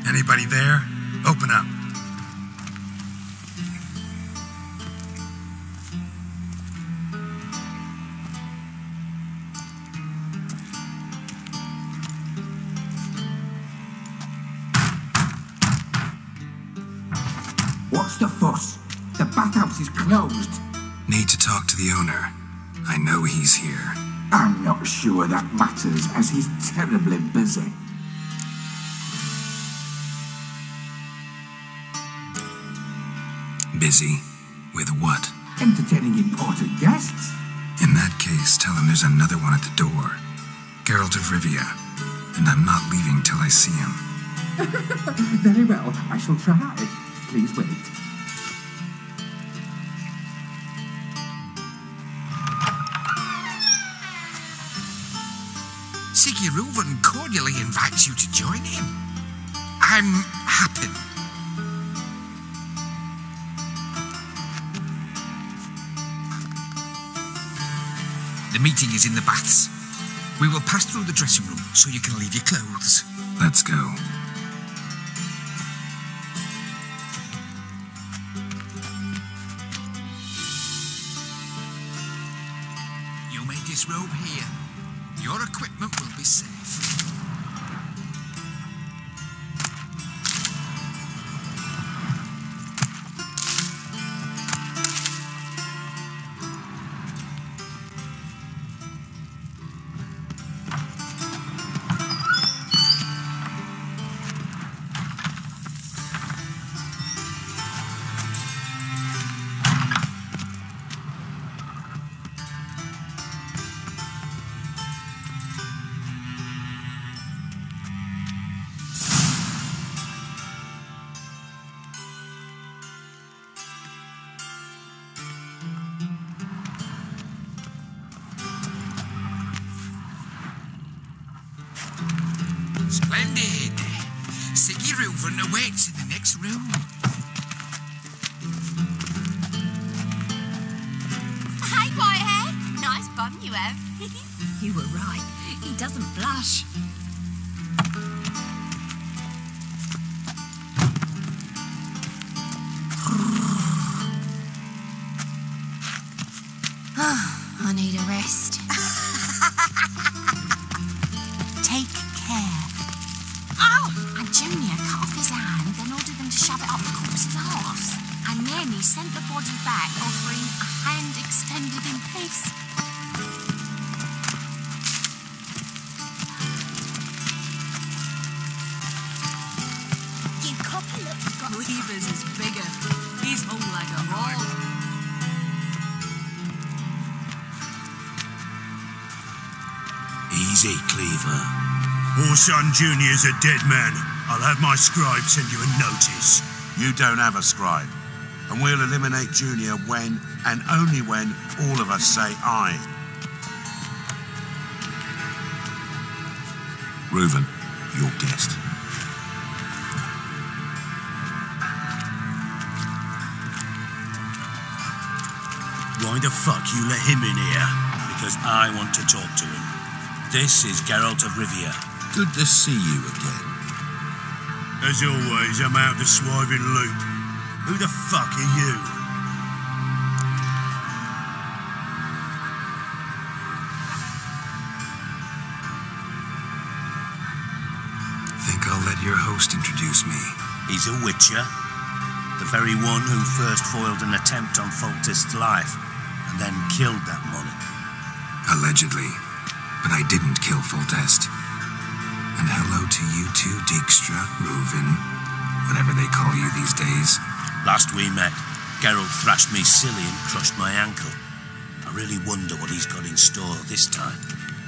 Anybody there? Open up. What's the fuss? The bathhouse is closed. Need to talk to the owner. I know he's here. I'm not sure that matters, as he's terribly busy. Busy? With what? Entertaining important guests. In that case, tell him there's another one at the door. Geralt of Rivia. And I'm not leaving till I see him. Very well, I shall try. Please wait. Siggy Reuven cordially invites you to join him. I'm happy. The meeting is in the baths. We will pass through the dressing room so you can leave your clothes. Let's go. You may disrobe here. Your equipment will be safe. Splendid. Siggy Reuven awaits in the next room. Hey, Whitehair. Nice bum you have. You were right. He doesn't blush. I need a rest. Take care. Oh! And Junior cut off his hand, then ordered them to shove it up the corpse's arse. And then he sent the body back, offering a hand extended in peace. You copper look got... Reavers is bigger. He's hung like a hog. Easy, Cleaver. Orson Jr.'s a dead man. I'll have my scribe send you a notice. You don't have a scribe. And we'll eliminate Junior when, and only when, all of us say aye. Reuven, your guest. Why the fuck you let him in here? Because I want to talk to him. This is Geralt of Rivia. Good to see you again. As always, I'm out the swiving loop. Who the fuck are you? Think I'll let your host introduce me. He's a witcher. The very one who first foiled an attempt on Foltest's life, and then killed that monarch. Allegedly. But I didn't kill Foltest. And hello to you too, Dijkstra, Reuven, whatever they call you these days. Last we met, Geralt thrashed me silly and crushed my ankle. I really wonder what he's got in store this time.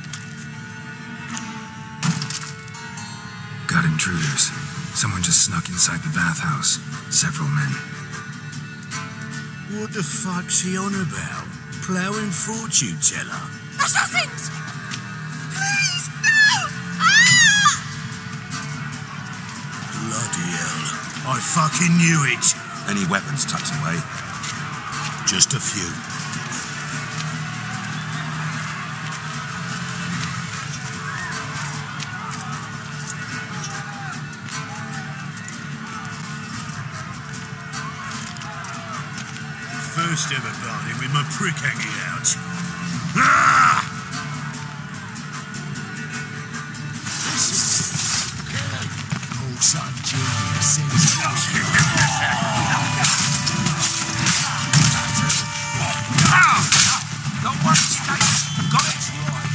Got intruders. Someone just snuck inside the bathhouse. Several men. What the fuck's he on about? Ploughing fortune teller? Assassins! Please, no! Ah! Bloody hell. I fucking knew it. Any weapons tucked away? Just a few. first ever barney with my prick hanging out. Old son Junior says Got one state. Got it.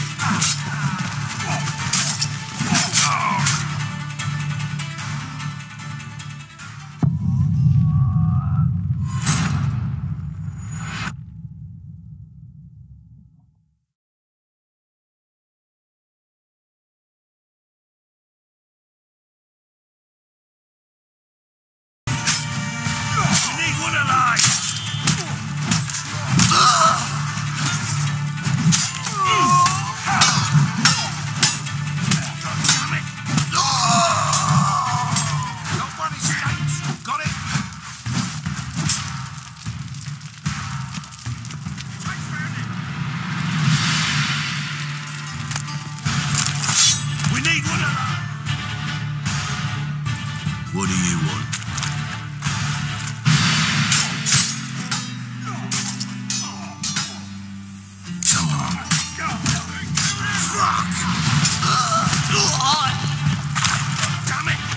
What do you want? so long. Fuck! Damn it!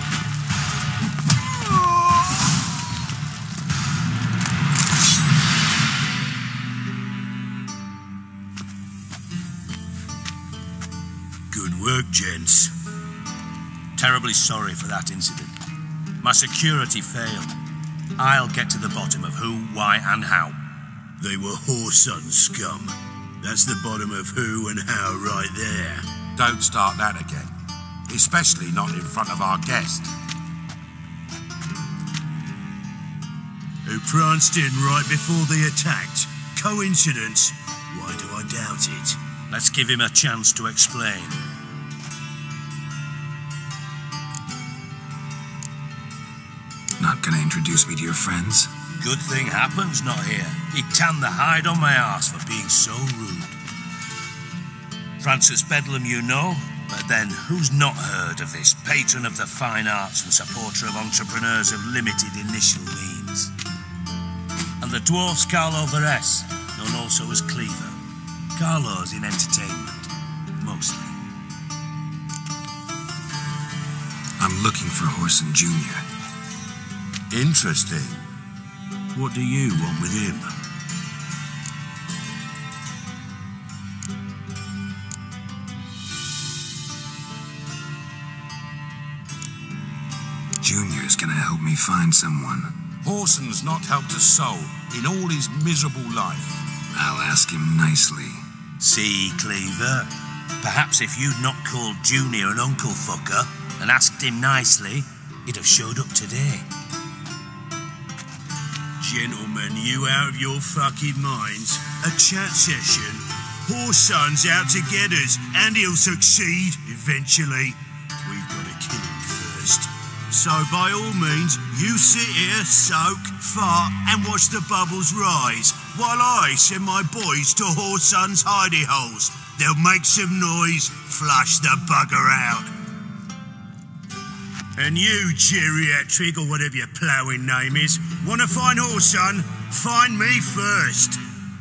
Good work, gents. Terribly sorry for that incident. My security failed. I'll get to the bottom of who, why, and how. They were whoreson scum. That's the bottom of who and how right there. Don't start that again. Especially not in front of our guest. Who pranced in right before they attacked. Coincidence? Why do I doubt it? Let's give him a chance to explain. Not gonna introduce me to your friends? Good thing Happen's not here. He tanned the hide on my arse for being so rude. Francis Bedlam you know, but then who's not heard of this patron of the fine arts and supporter of entrepreneurs of limited initial means? And the dwarf's Carlo Varese, known also as Cleaver. Carlo's in entertainment, mostly. I'm looking for Whoreson Jr. Interesting. What do you want with him? Junior's gonna help me find someone. Whoreson's not helped a soul in all his miserable life. I'll ask him nicely. See, Cleaver? Perhaps if you'd not called Junior an uncle fucker and asked him nicely, he'd have showed up today. Gentlemen, you out of your fucking minds? A chat session? Whoreson's out to get us, and he'll succeed eventually. We've got to kill him first. So by all means, you sit here, soak, fart, and watch the bubbles rise, while I send my boys to Whoreson's hidey holes. They'll make some noise, flush the bugger out. And you, geriatric, or whatever your ploughing name is, want to find Whoreson? Find me first.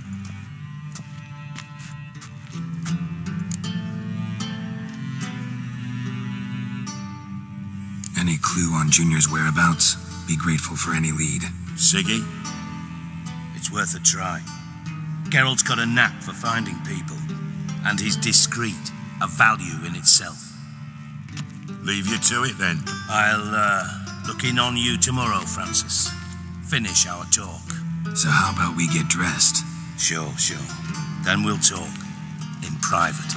Any clue on Junior's whereabouts? Be grateful for any lead. Siggy? It's worth a try. Geralt's got a knack for finding people, and he's discreet, a value in itself. Leave you to it then. I'll look in on you tomorrow, Francis. Finish our talk. So how about we get dressed? Sure. Then we'll talk. In private.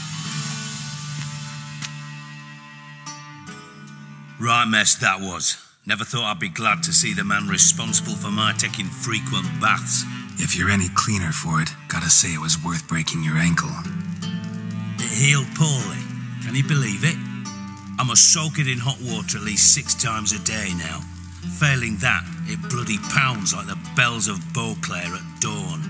Right mess that was. Never thought I'd be glad to see the man responsible for my taking frequent baths. If you're any cleaner for it, gotta say it was worth breaking your ankle. It healed poorly. Can you believe it? I must soak it in hot water at least 6 times a day now. Failing that, it bloody pounds like the bells of Beauclair at dawn.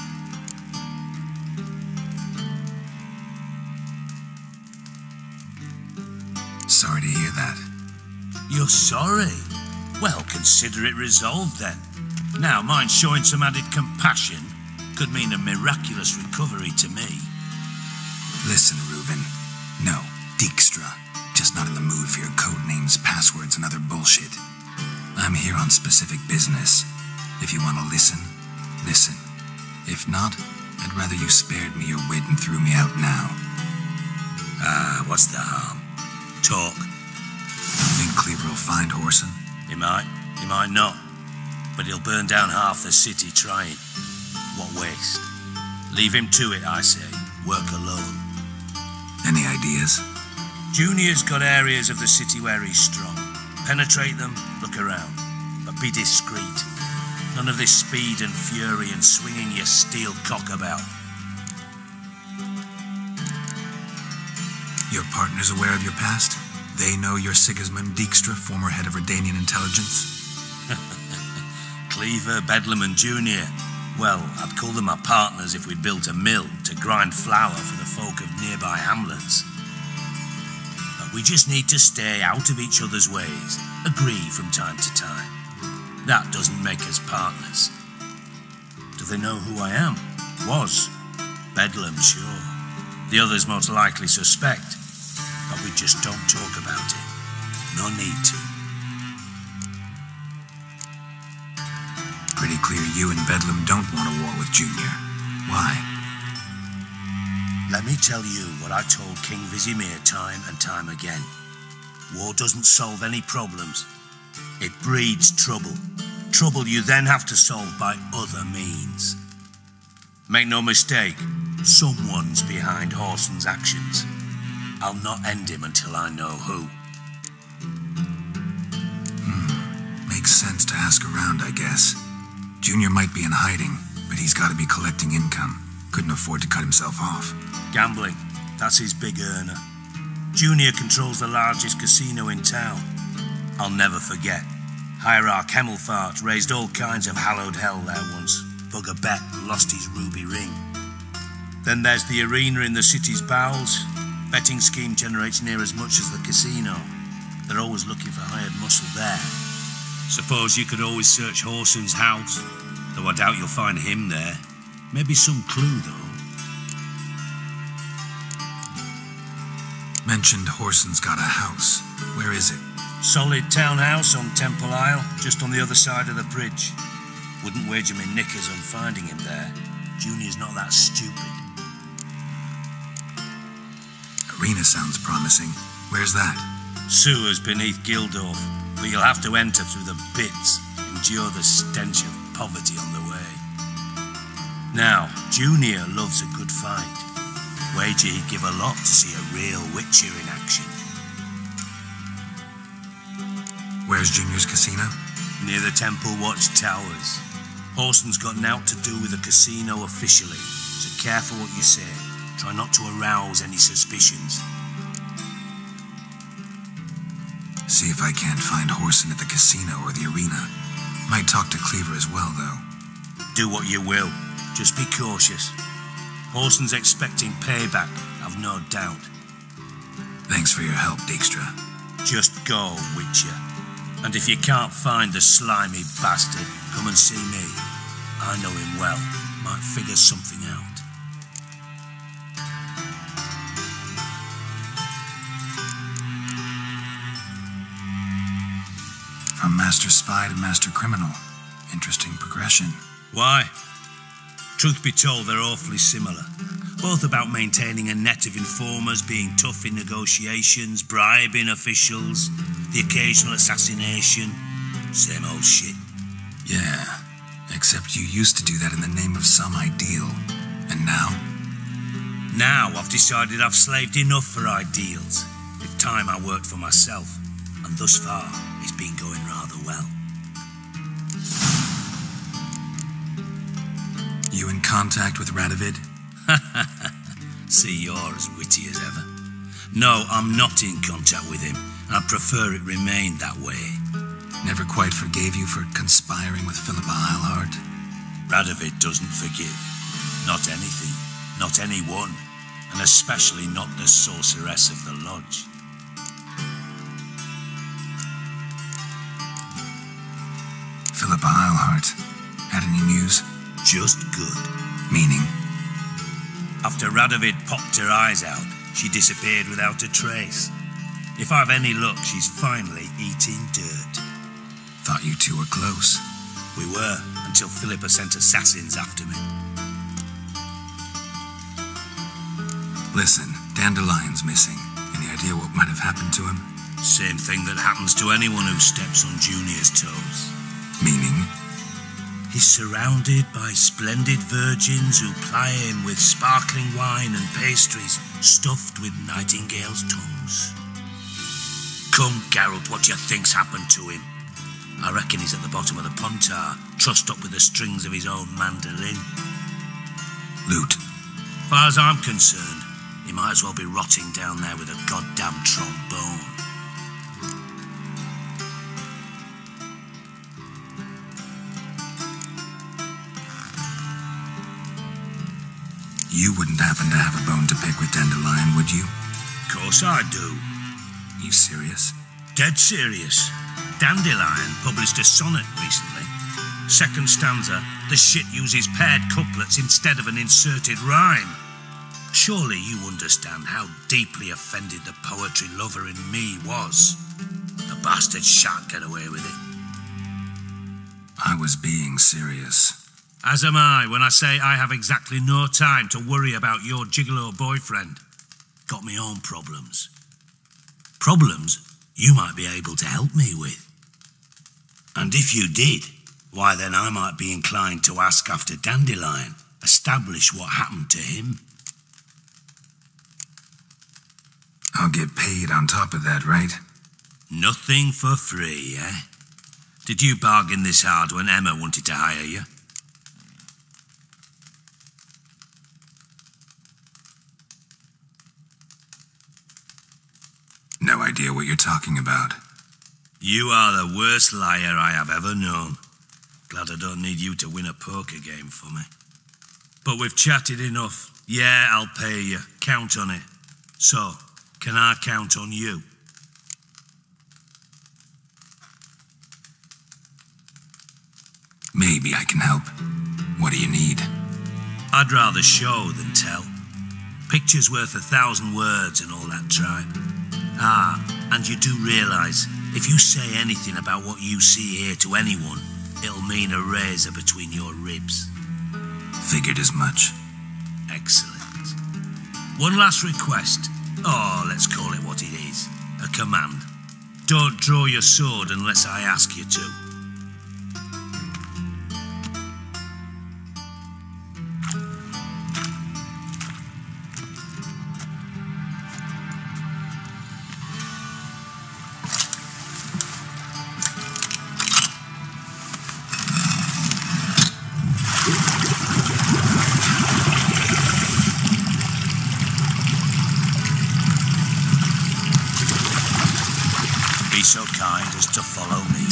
Sorry to hear that. You're sorry? Well, consider it resolved then. Now, mind showing some added compassion could mean a miraculous recovery to me. Listen, Reuven. No, Dijkstra. Just not in the mood for your code names, passwords, and other bullshit. I'm here on specific business. If you want to listen, listen. If not, I'd rather you spared me your wit and threw me out now. What's the harm? Talk. Think Cleaver will find Whoreson? He might not. But he'll burn down half the city trying. What waste? Leave him to it, I say. Work alone. Any ideas? Junior's got areas of the city where he's strong. Penetrate them, look around. But be discreet. None of this speed and fury and swinging your steel cock about. Your partner's aware of your past? They know you're Sigismund Dijkstra, former head of Redanian intelligence? Cleaver, Bedlam and Junior. Well, I'd call them my partners if we'd built a mill to grind flour for the folk of nearby hamlets. But we just need to stay out of each other's ways, agree from time to time. That doesn't make us partners. Do they know who I am? Was. Bedlam, sure. The others most likely suspect, but we just don't talk about it. No need to. Pretty clear you and Bedlam don't want a war with Junior. Why? Let me tell you what I told King Vizimir time and time again. War doesn't solve any problems. It breeds trouble. Trouble you then have to solve by other means. Make no mistake, someone's behind Whoreson's actions. I'll not end him until I know who. Makes sense to ask around, I guess. Junior might be in hiding, but he's got to be collecting income. Couldn't afford to cut himself off. Gambling, that's his big earner. Junior controls the largest casino in town. I'll never forget. Hierarch Hemmelfart raised all kinds of hallowed hell there once. Bugger bet and lost his ruby ring. Then there's the arena in the city's bowels. Betting scheme generates near as much as the casino. They're always looking for hired muscle there. Suppose you could always search Whoreson's house, though I doubt you'll find him there. Maybe some clue, though. Mentioned Whoreson's got a house. Where is it? Solid townhouse on Temple Isle, just on the other side of the bridge. Wouldn't wager me knickers on finding him there. Junior's not that stupid. Arena sounds promising. Where's that? Sewers beneath Gildorf, but you'll have to enter through the pits, endure the stench of poverty on the way. Now, Junior loves a good fight. Wager he'd give a lot to see a real Witcher in action. Where's Junior's casino? Near the Temple Watch Towers. Whoreson's got nought to do with the casino officially, so careful what you say. Try not to arouse any suspicions. See if I can't find Whoreson at the casino or the arena. Might talk to Cleaver as well, though. Do what you will. Just be cautious. Whoreson's expecting payback, I've no doubt. Thanks for your help, Dijkstra. Just go, Witcher. And if you can't find the slimy bastard, come and see me. I know him well. Might figure something out. From Master Spy to Master Criminal. Interesting progression. Why? Truth be told, they're awfully similar. Both about maintaining a net of informers, being tough in negotiations, bribing officials, the occasional assassination. Same old shit. Yeah, except you used to do that in the name of some ideal. And now? Now I've decided I've slaved enough for ideals. It's time I worked for myself. And thus far, it's been going rather well. You in contact with Radovid? See, you're as witty as ever. No, I'm not in contact with him. I prefer it remain that way. Never quite forgave you for conspiring with Philippa Eilhart? Radovid doesn't forgive. Not anything. Not anyone. And especially not the sorceress of the lodge. Philippa Eilhart. any news? Just good. Meaning? After Radovid popped her eyes out, she disappeared without a trace. If I've any luck, she's finally eating dirt. Thought you two were close. We were, until Philippa sent assassins after me. Listen, Dandelion's missing. Any idea what might have happened to him? Same thing that happens to anyone who steps on Junior's toes. Meaning? He's surrounded by splendid virgins who ply him with sparkling wine and pastries stuffed with nightingales' tongues. Come, Geralt, what do you think's happened to him? I reckon he's at the bottom of the Pontar, trussed up with the strings of his own mandolin. Loot. Far as I'm concerned, he might as well be rotting down there with a goddamn trombone. You wouldn't happen to have a bone to pick with Dandelion, would you? Course I do. You serious? Dead serious. Dandelion published a sonnet recently. Second stanza, the shit uses paired couplets instead of an inserted rhyme. Surely you understand how deeply offended the poetry lover in me was. The bastard shan't get away with it. I was being serious. As am I when I say I have exactly no time to worry about your gigolo boyfriend. Got me own problems. Problems you might be able to help me with. And if you did, why then I might be inclined to ask after Dandelion, establish what happened to him. I'll get paid on top of that, right? Nothing for free, eh? Did you bargain this hard when Emma wanted to hire you? No idea what you're talking about. You are the worst liar I have ever known. Glad I don't need you to win a poker game for me. But we've chatted enough. Yeah, I'll pay you. Count on it. So, can I count on you? Maybe I can help. What do you need? I'd rather show than tell. Picture's worth 1,000 words and all that tribe. Ah, and you do realise, if you say anything about what you see here to anyone, it'll mean a razor between your ribs. Figured as much. Excellent. One last request. Oh, let's call it what it is. A command. Don't draw your sword unless I ask you to. Be so kind as to follow me.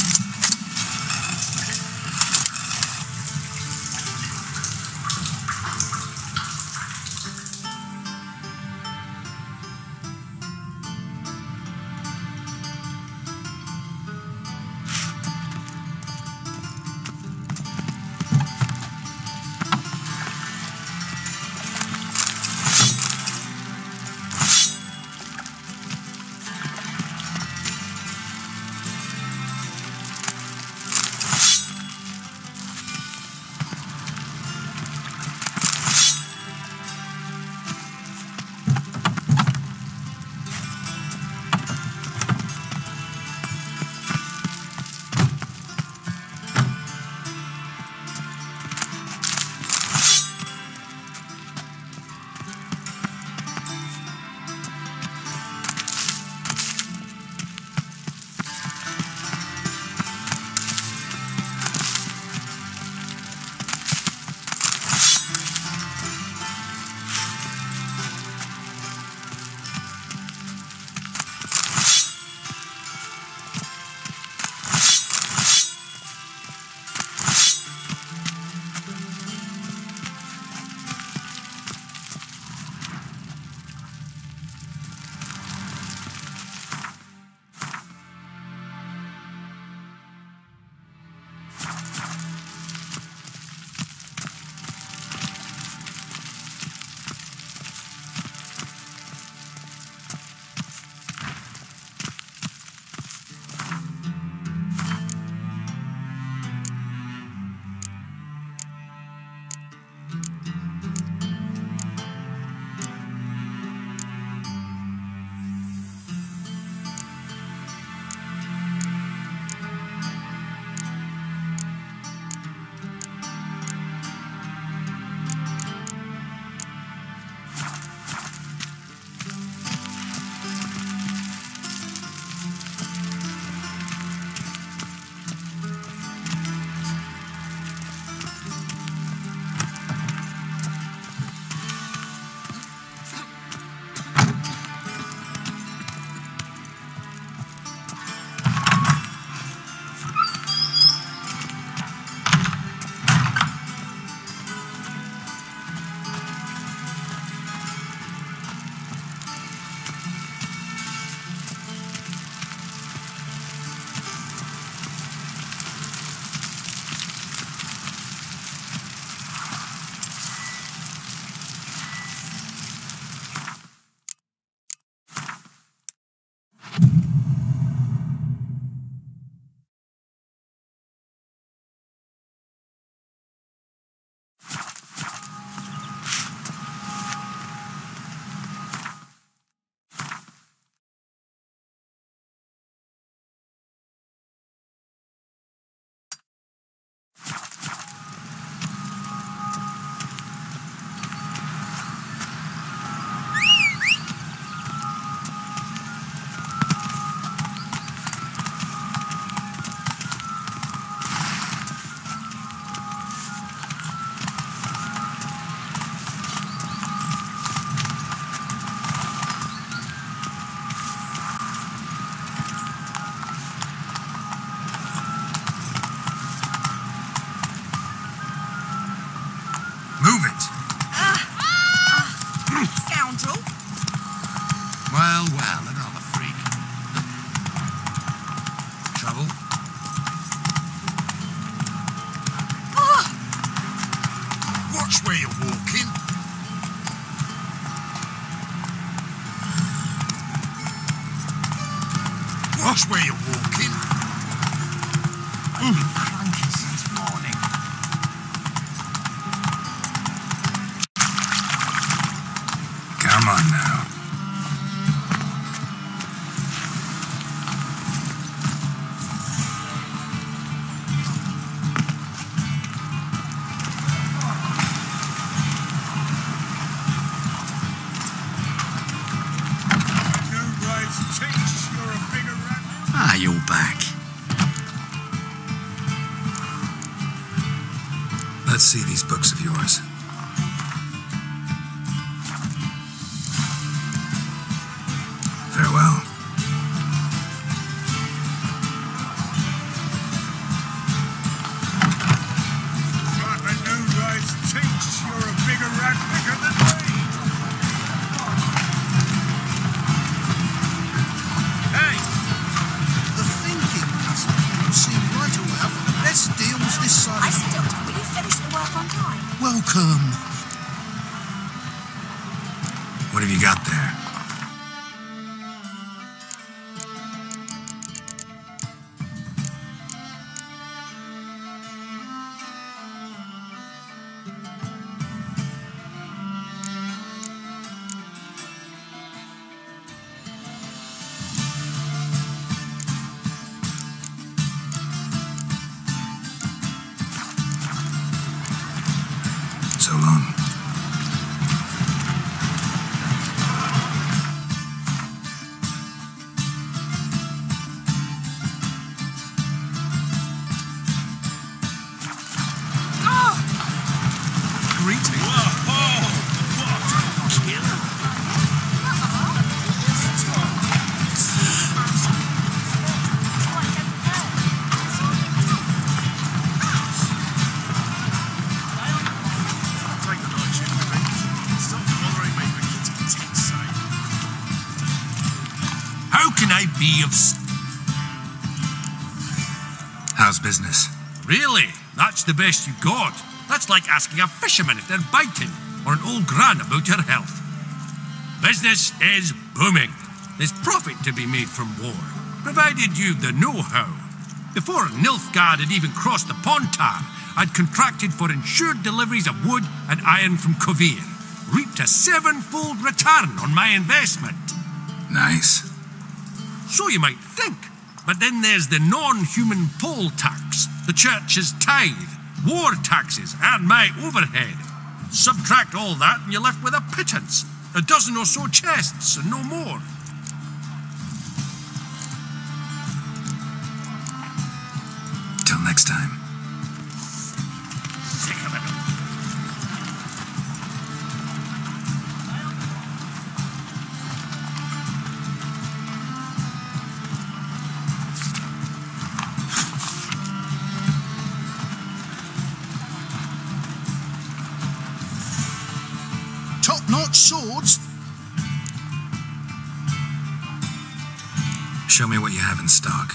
Watch where you're walking. I've been cranky since morning. Come on now. Ah, you're back. Let's see these books of yours. Farewell. You're a bigger rat picker than me. Hey! The thinking customer seem right away for the best deals this side. I still do. Will you finish the work on time? Welcome. What have you got there? So long. Greetings. Whoa! What a killer! Take the night shift, mate. Stop bothering me for Kitty Tit's sake. How can I be of... How's business? Really? That's the best you got? That's like asking a fisherman if they're biting, or an old gran about her health. Business is booming. There's profit to be made from war, provided you've the know-how. Before Nilfgaard had even crossed the Pontar, I'd contracted for insured deliveries of wood and iron from Kovir, reaped a 7-fold return on my investment. Nice. So you might think. But then there's the non-human poll tax, the church's tithe, war taxes, and my overhead. Subtract all that and you're left with a pittance. A dozen or so chests and no more. Till next time. Sick of it. Top-notch swords. Show me what you have in stock.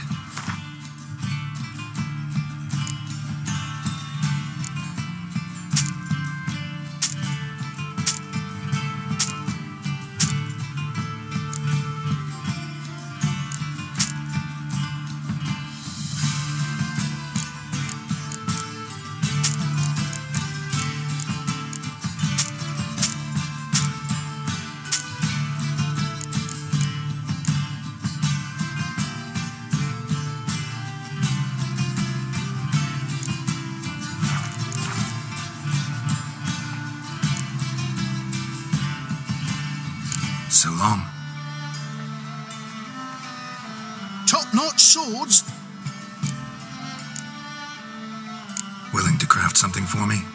So long. Top-notch swords. Willing to craft something for me?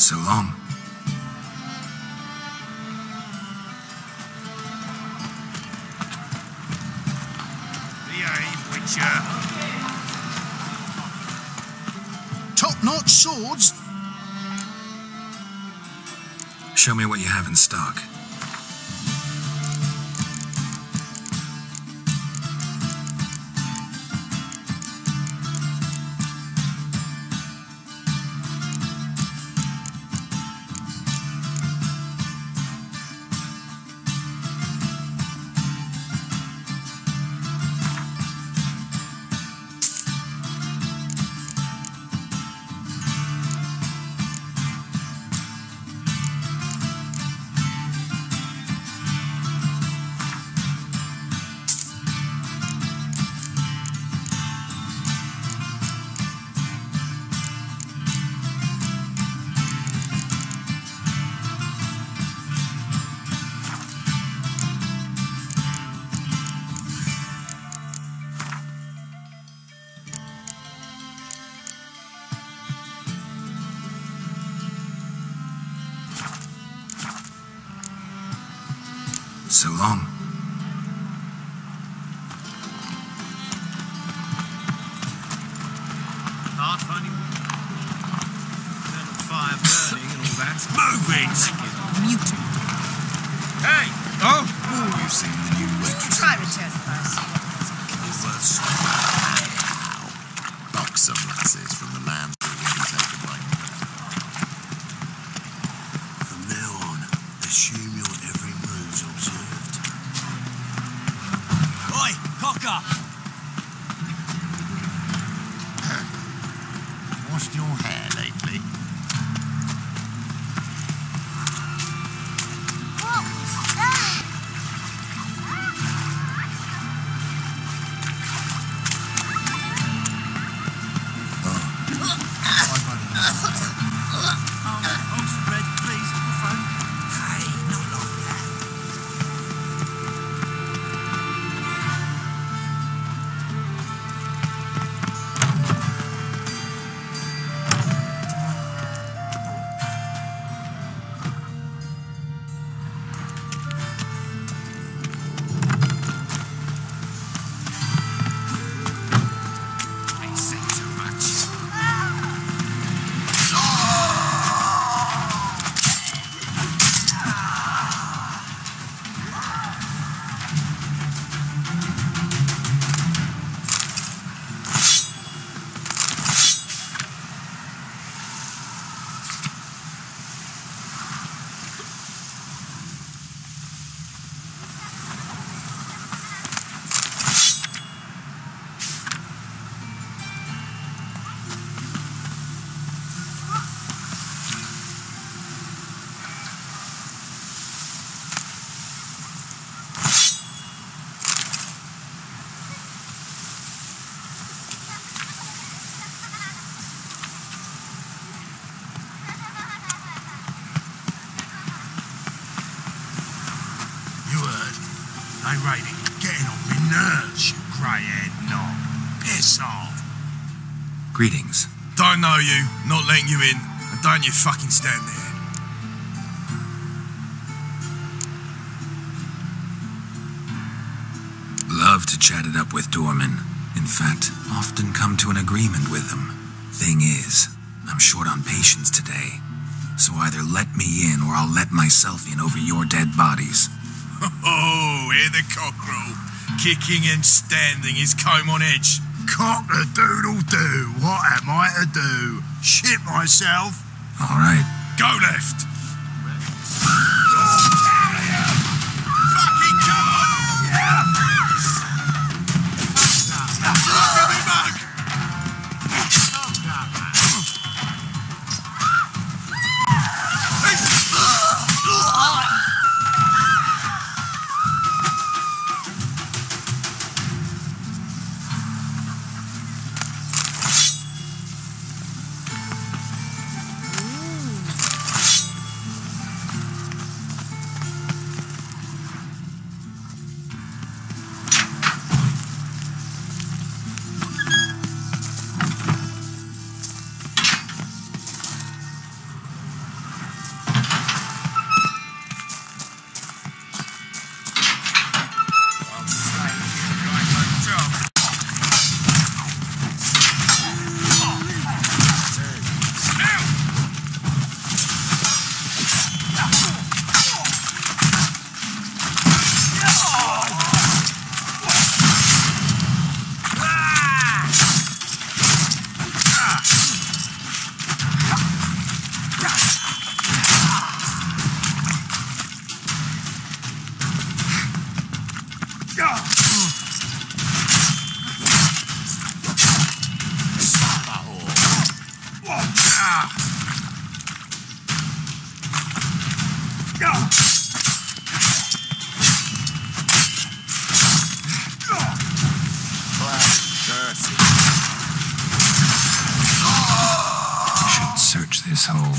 So long. Behave, Witcher. Top-notch swords. Show me what you have in stock. So long. Hard finding fire burning and all that. Move it! Mute. Hey! Oh! You've seen the new waitress. Try return first. Buxom lasses from the lands already taken by From now on, assume your every move's observed. Oi, cocker! washed your hair lately? What was that? Oxford, please, the phone. Hey, not like that. Hey, Rady, getting on my nerves, you grey-haired knob. Piss off. Greetings. Don't know you, not letting you in, and don't you fucking stand there. Love to chat it up with doormen. In fact, often come to an agreement with them. Thing is, I'm short on patience today. So either let me in or I'll let myself in over your dead bodies. Oh, hear the cockerel, kicking and standing, his comb on edge. Cock-a-doodle-doo, what am I to do? Shit myself? All right. Go left. Fucking come on! Yeah! Look at me, mug! Should search this hole.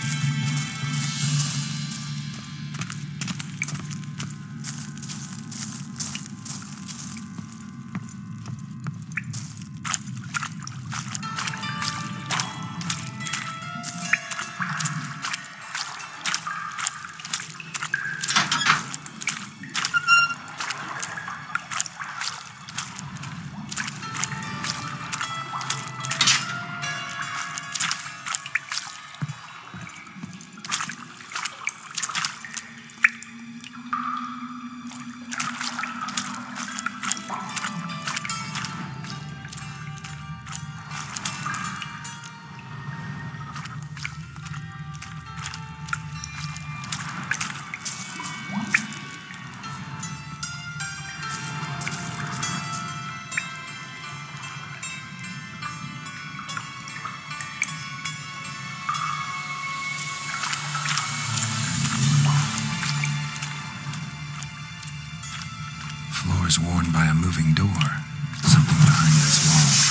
Floors worn by a moving door. Something behind this wall.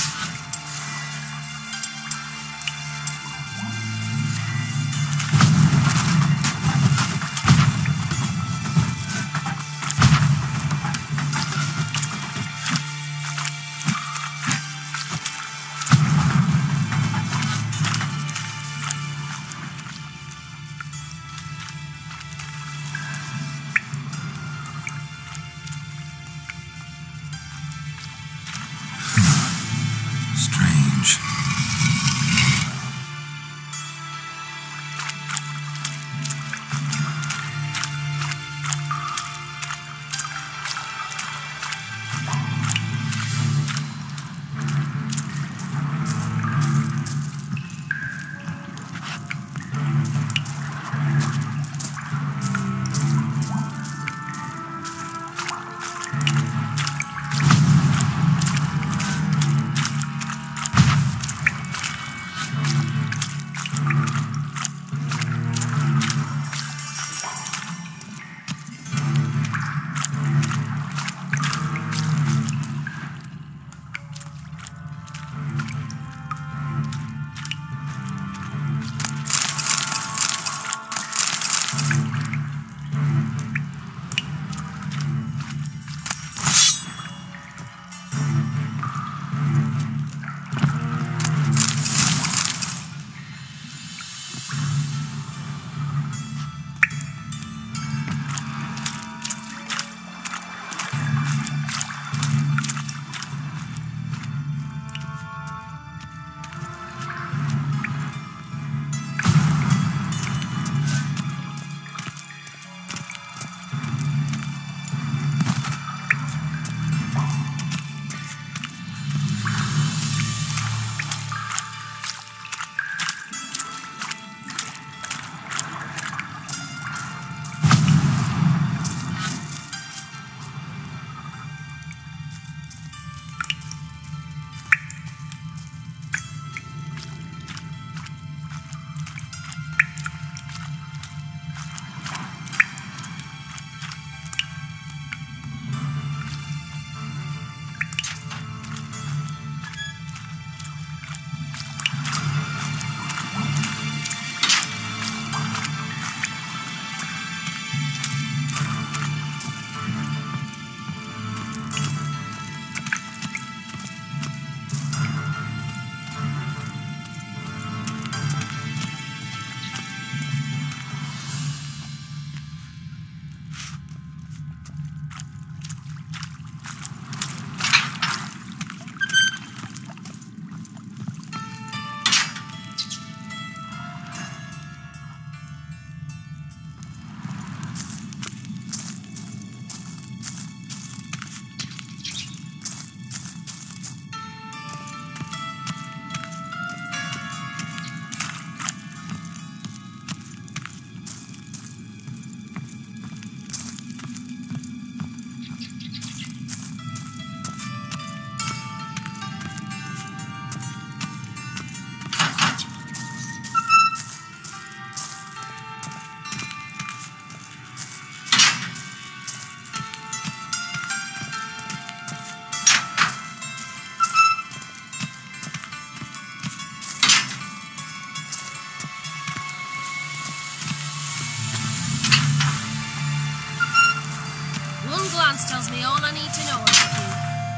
Chance tells me all I need to know about you.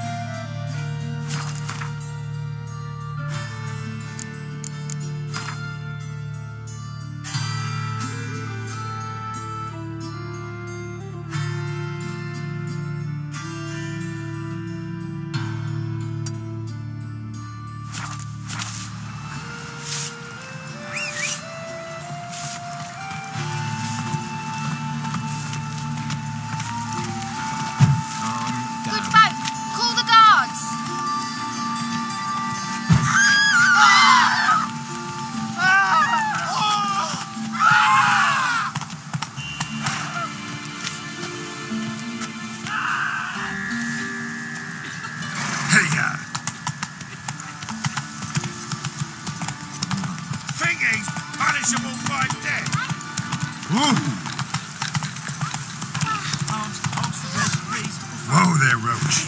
Whoa there, Roach.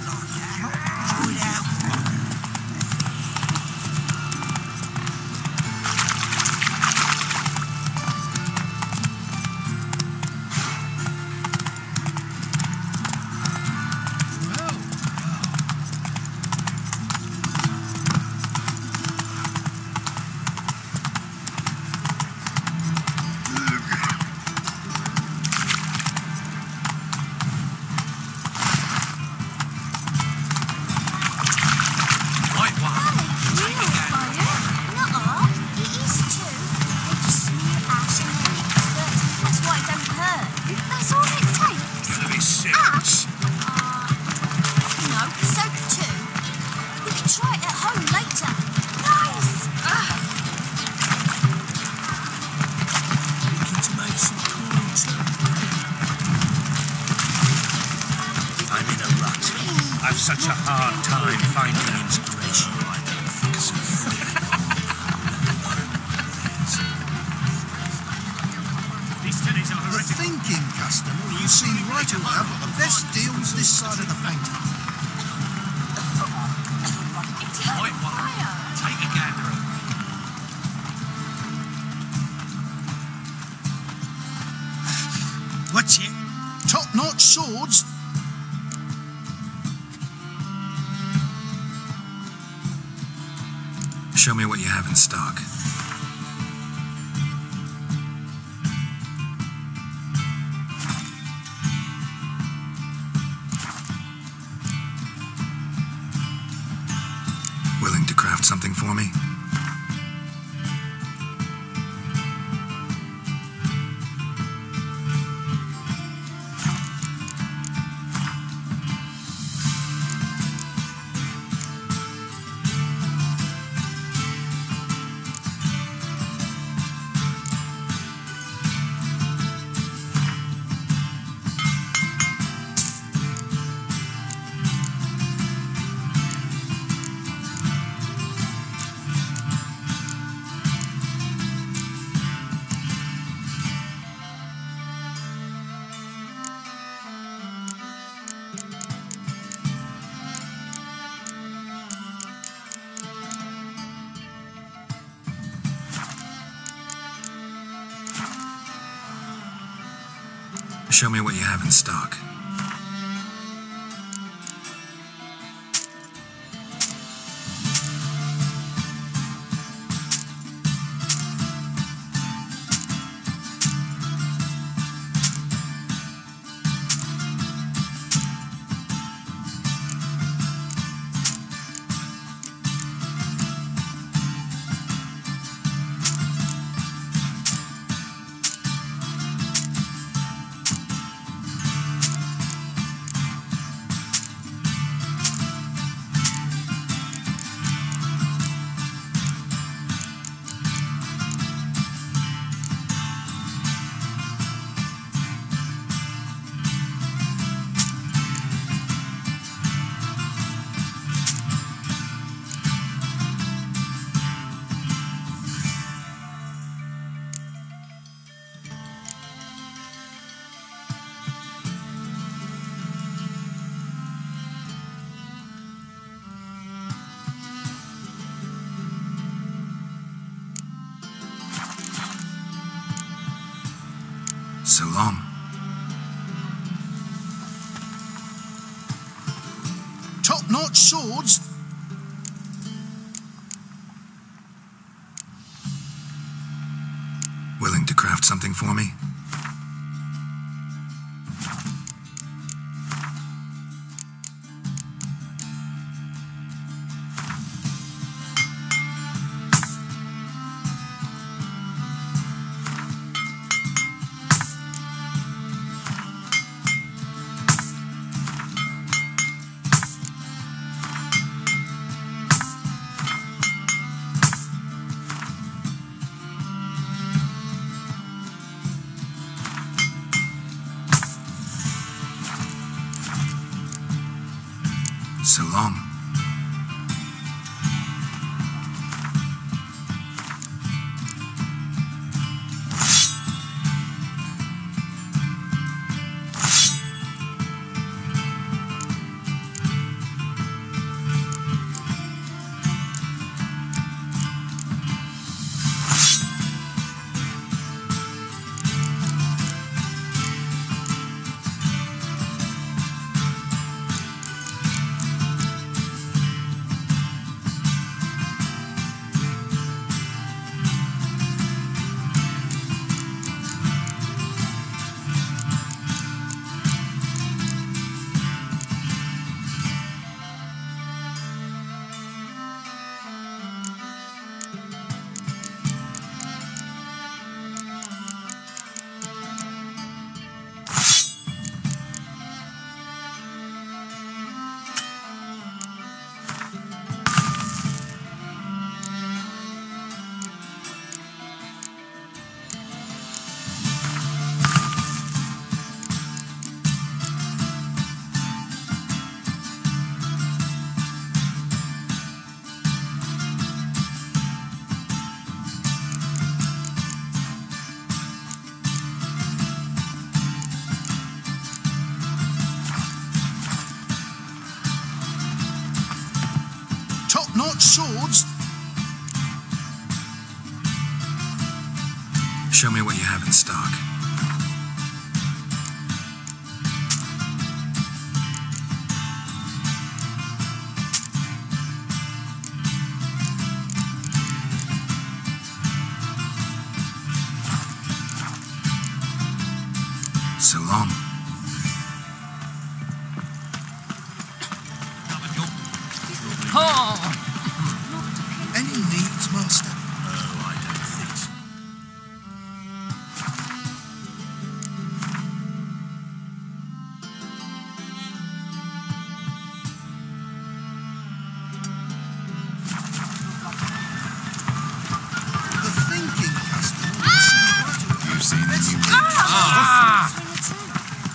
Such a hard time finding inspiration. The thinking customer will see right away I've got the best deals this side of the fountain. Take a gander. What's it? Top-notch swords. Show me what you have in stock. Willing to craft something for me? Show me what you have in stock. So long. Top-notch swords. Willing to craft something for me? So long. Top-notch swords. Show me what you have in stock. So long. Any needs, Master? Oh, I don't think so. The thinking festival will soon right away. You've seen the Let's new deal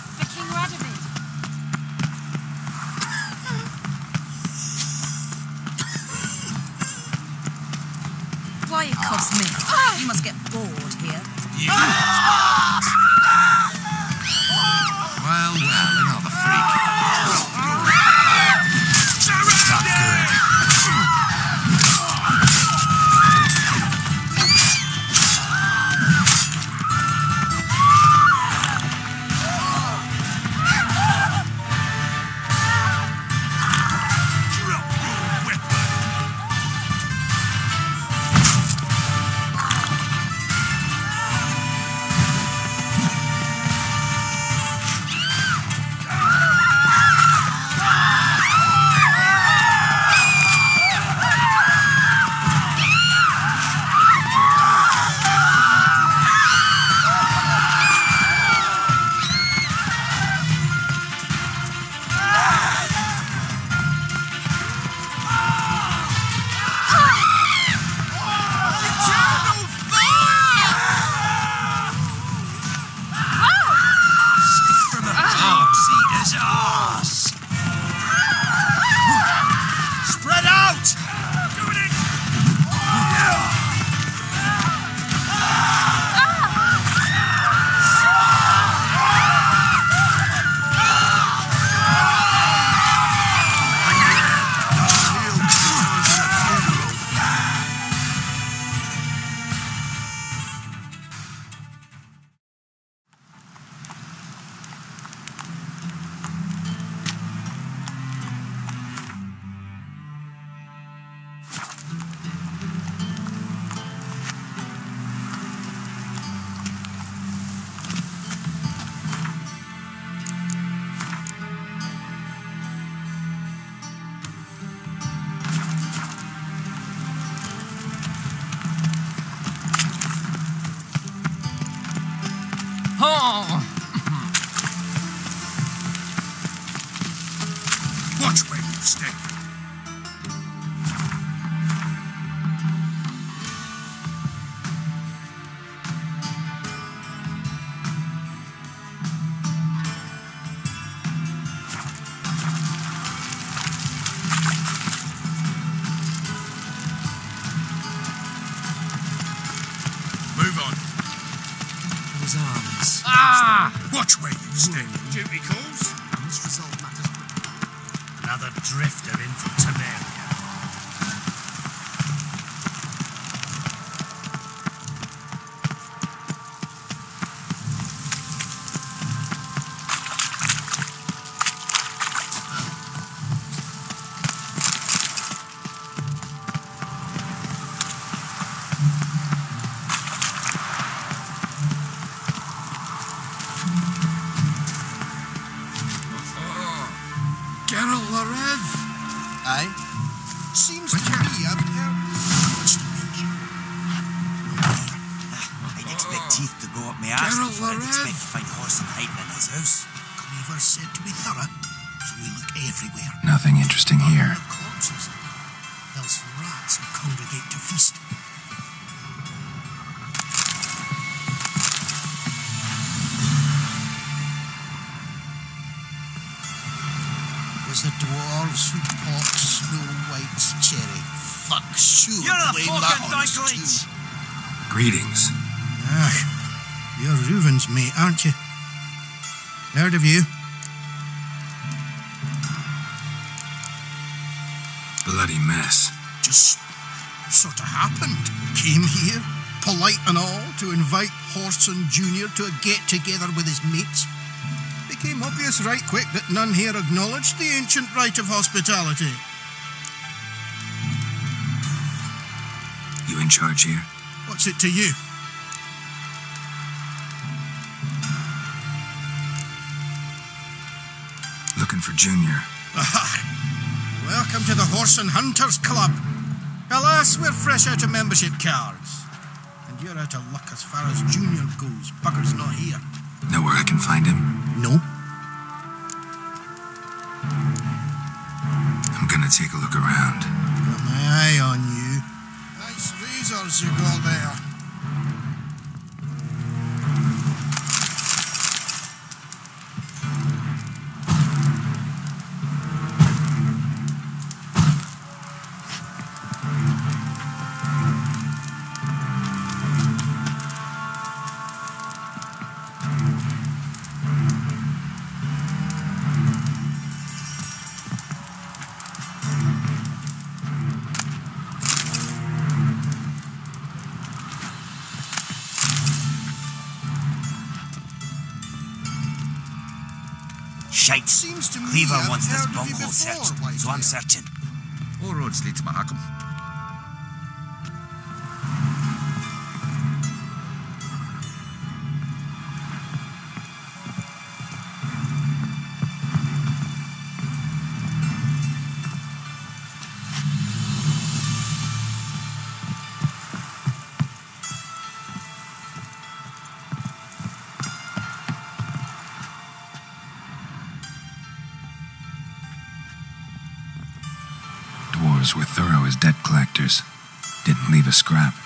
Watch where you step. Move on. His arms. Watch where you step. Duty calls. Must resolve matters. Another drifter in from Temeria. Geralt the Rev. Aye. Seems to me I've heard much to make. I'd expect Teeth to go up my arse Geralt before I'd the expect Rev. to find Horson hiding in his house. Cleaver said to be thorough, so we look everywhere. Nothing interesting here. The corpses. Else rats will congregate to feast. Was the dwarves who popped Snow White's cherry? Fuck, sure. You're a blame that fucking on us donkey. too. Greetings. Ah, you're Reuven's mate, aren't you? Heard of you? Bloody mess. Just sort of happened. Came here, polite and all, to invite Horson Jr. to a get-together with his mates. Became obvious right quick that none here acknowledged the ancient rite of hospitality. You in charge here? What's it to you? Looking for Junior. Welcome to the Horse and Hunters Club. Alas, we're fresh out of membership cards. And you're out of luck as far as Junior goes. Bugger's not here. Know where I can find him? No. I'm gonna take a look around. Got my eye on you. Nice razors you got there. Shite. Seems to me Cleaver I've wants this heard of you bunghole before, searched, White so I'm Bear. searching. All roads lead to Markham. Dwarves were thorough as debt collectors. Didn't leave a scrap.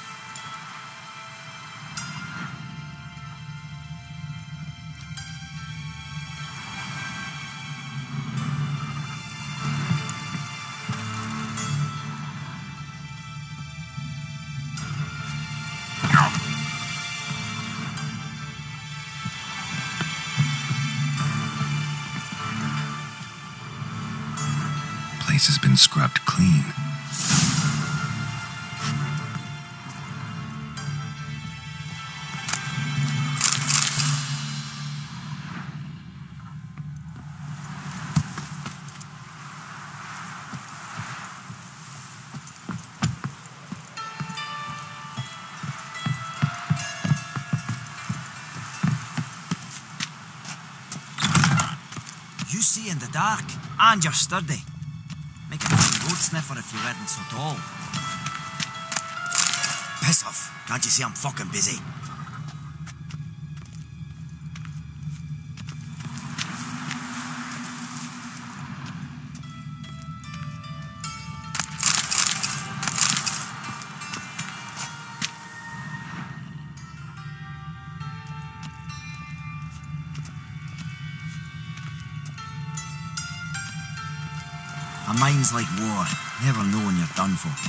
Place has been scrubbed clean. You see in the dark, and you're sturdy. Make a fine goat sniffer if you weren't so tall. Piss off. Can't you see I'm fucking busy? A mind's like war. Never know when you're done for.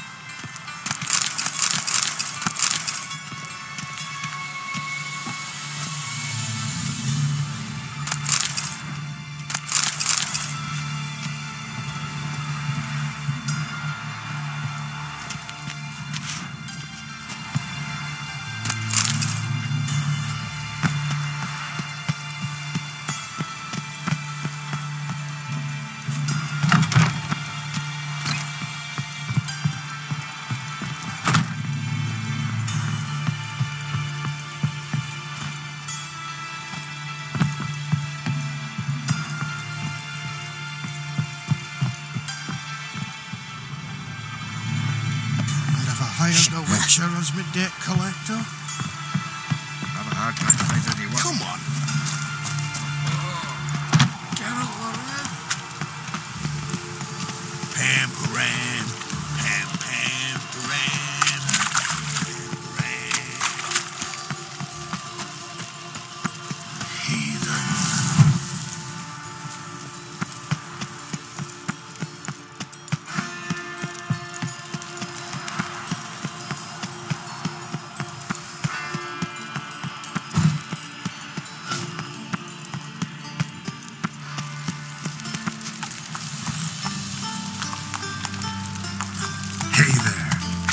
Hired a witcher as my debt collector. Have a hard time to find anyone. Come on. Pam Param, Pam Pam Param, Pam Param. Heathen. Hey there.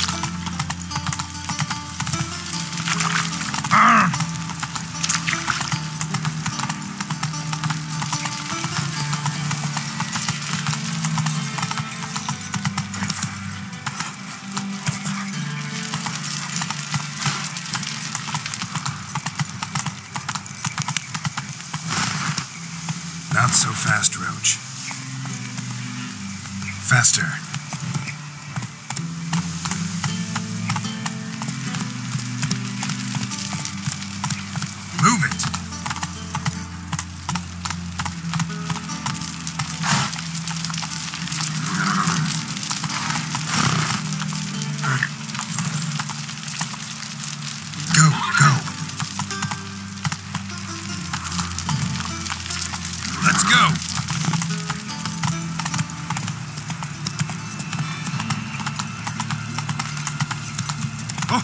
Not so fast, Roach. Faster. Move it. Go, go. Let's go. Oh.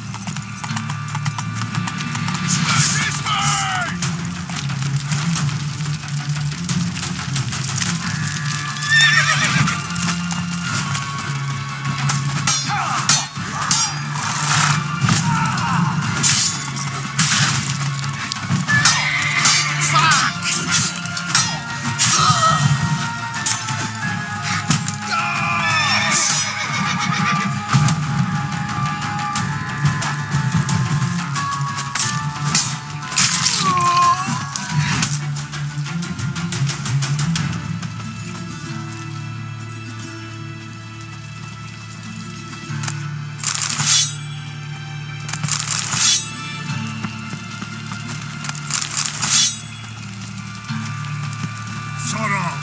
Sort of.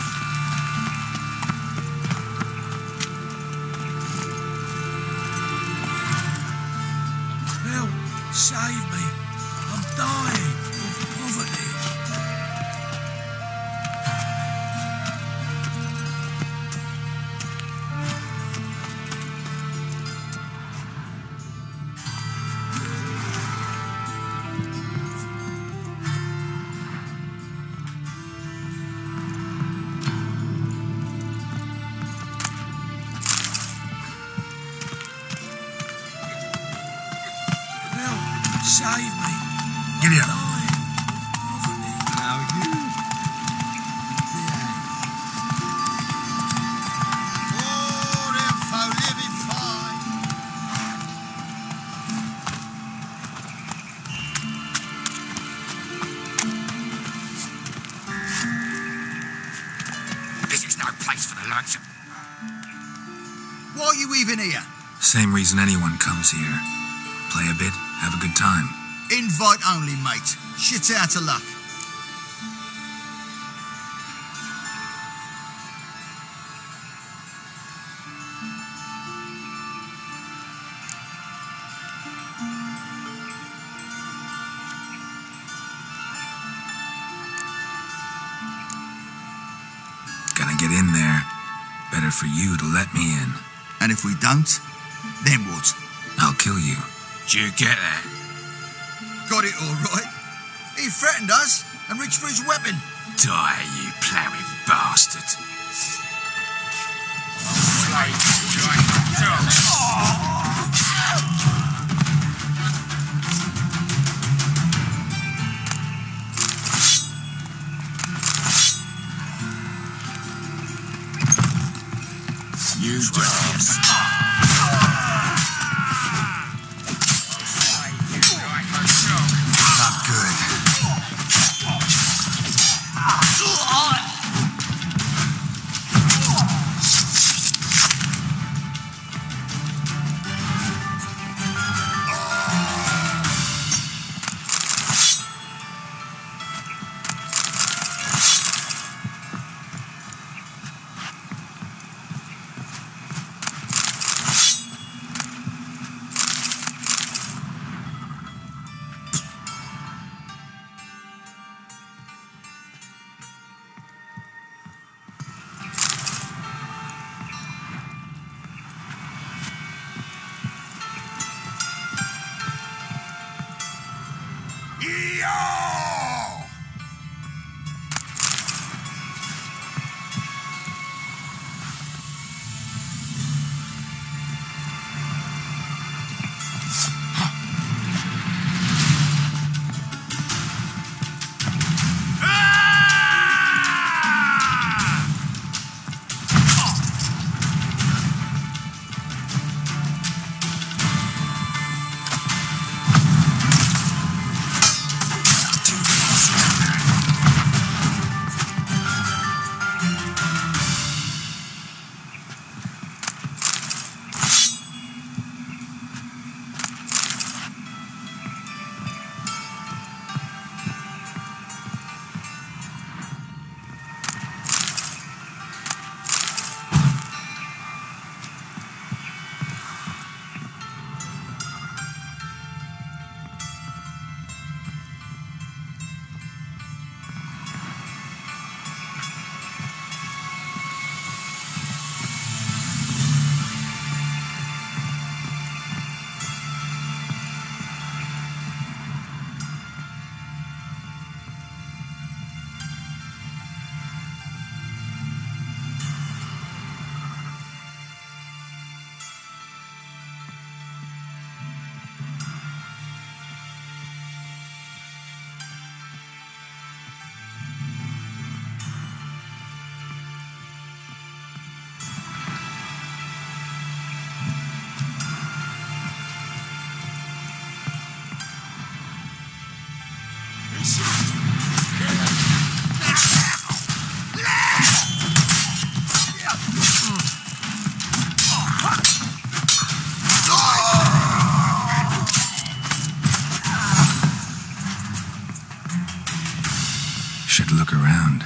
Help! Save me! I'm dying of poverty. Help! Save me! Giddy up. Dying of poverty. Now you. Oh, them for living fine. This is no place for the likes of... Why are you even here? Same reason anyone comes here. Play a bit, have a good time. Invite only, mate. Shit out of luck. Gonna get in there. Better for you to let me in. And if we don't, then what? I'll kill you. Do you get that? Got it all right. He threatened us and reached for his weapon. Die, you ploughing bastard. You dogs. Not good. Should look around.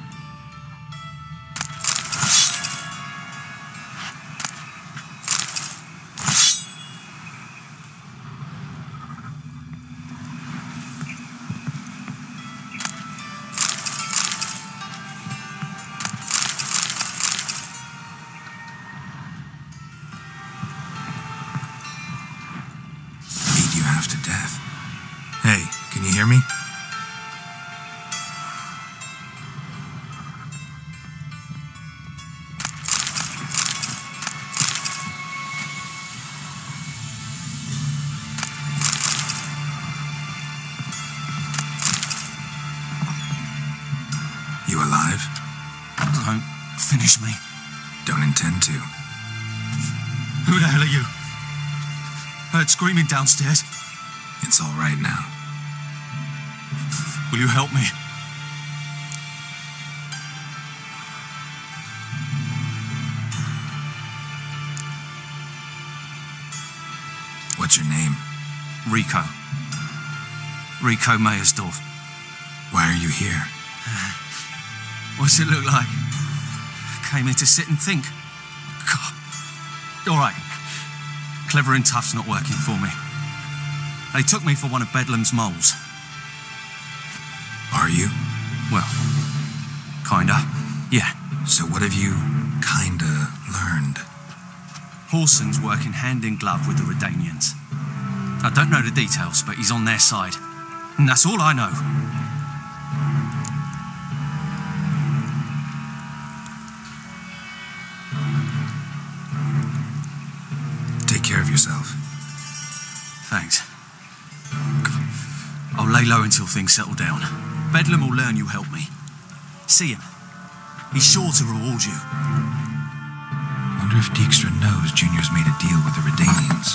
Beat you half to death. Hey, can you hear me? You alive? Don't finish me. Don't intend to. Who the hell are you? Heard screaming downstairs. It's all right now. Will you help me? What's your name? Rico. Rico Meyersdorf. Why are you here? What's it look like? Came here to sit and think. God. All right. Clever and tough's not working for me. They took me for one of Bedlam's moles. Are you? Well, kinda. Yeah. So what have you kinda learned? Horson's working hand in glove with the Redanians. I don't know the details, but he's on their side. And that's all I know. Take care of yourself. Thanks. I'll lay low until things settle down. Bedlam will learn you helped me. See him. He's sure to reward you. Wonder if Dijkstra knows Junior's made a deal with the Redanians.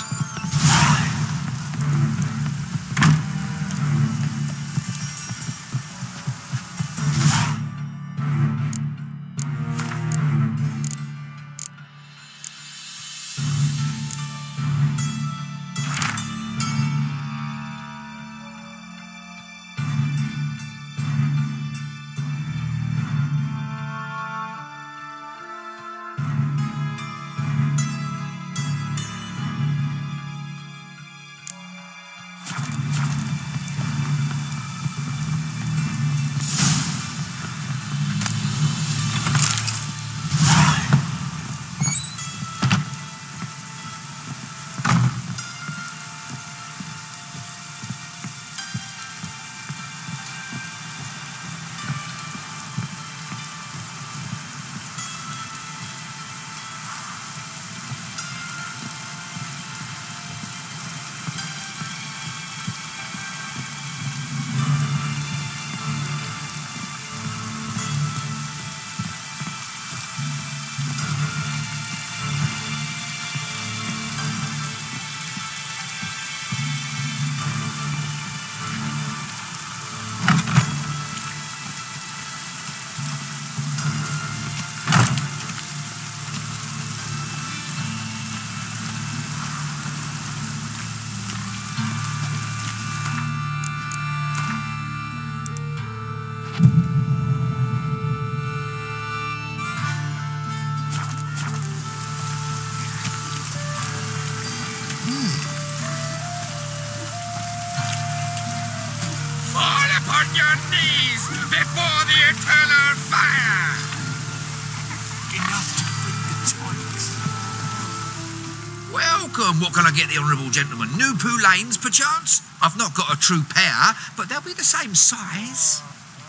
What can I get the honourable gentleman? New Poulaines, perchance? I've not got a true pair, but they'll be the same size.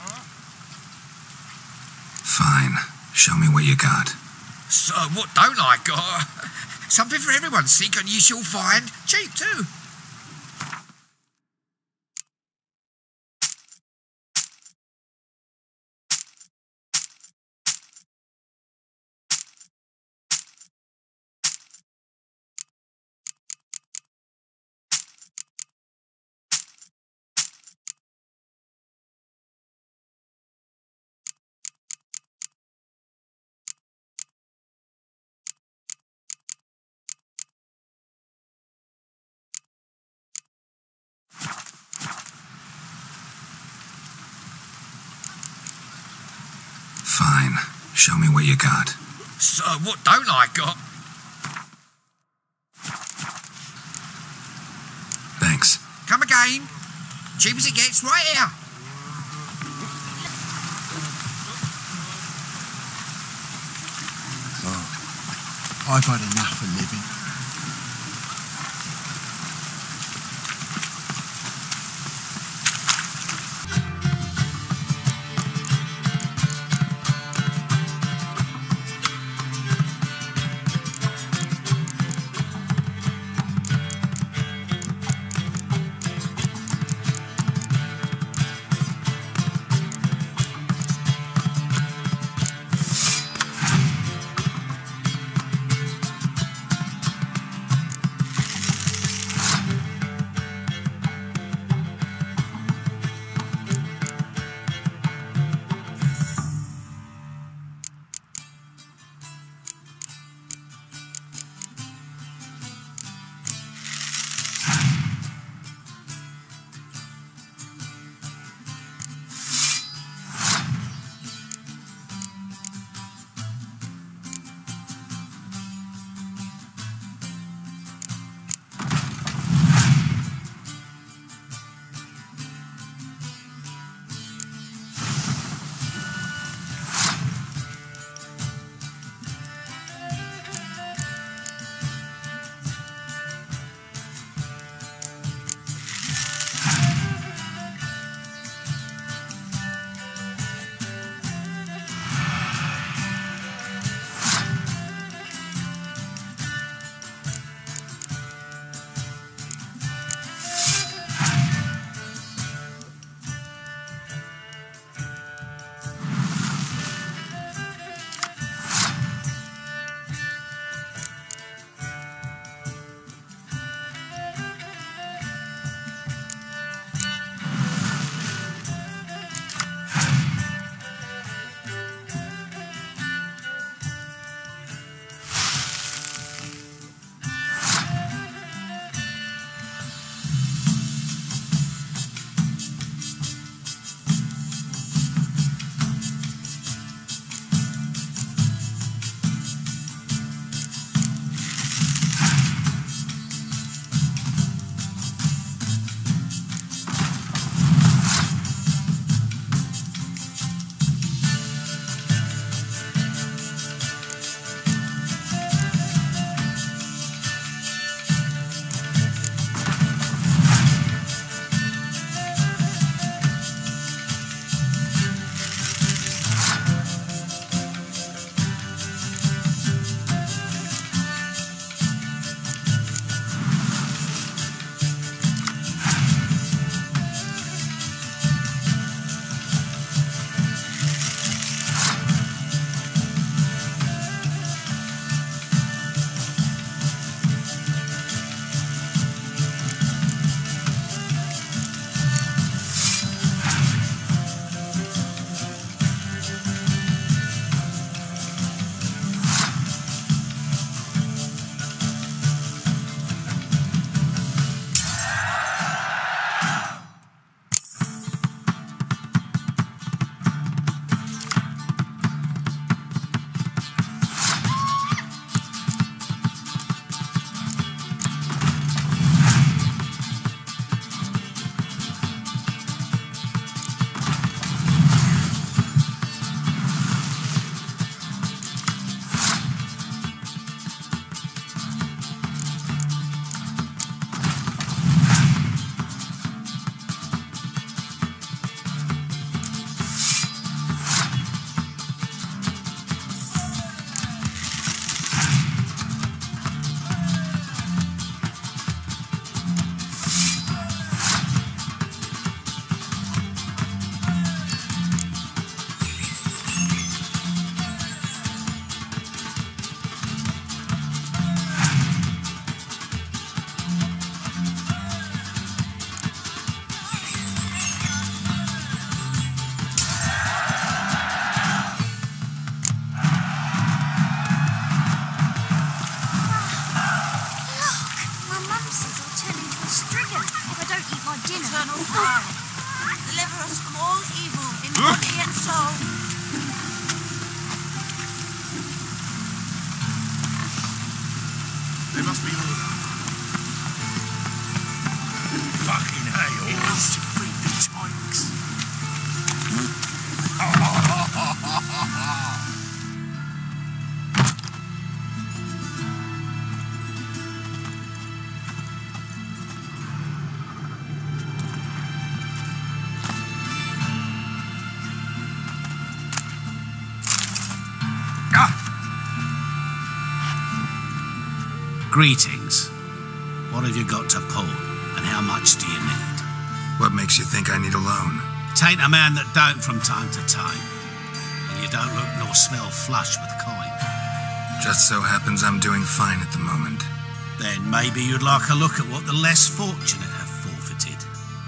Fine. Show me what you got. So, what don't I got? Something for everyone, seek and ye shall find. Cheap, too. Fine. Show me what you got. So, what don't I got? Thanks. Come again. Cheap as it gets, right here. Oh, I've had enough of living. asshole. They must be order. Fucking hell. Enough to feed the tykes. Greetings. What have you got to pull, and how much do you need? What makes you think I need a loan? Tain't a man that don't from time to time. And you don't look nor smell flush with coin. Just so happens I'm doing fine at the moment. Then maybe you'd like a look at what the less fortunate have forfeited.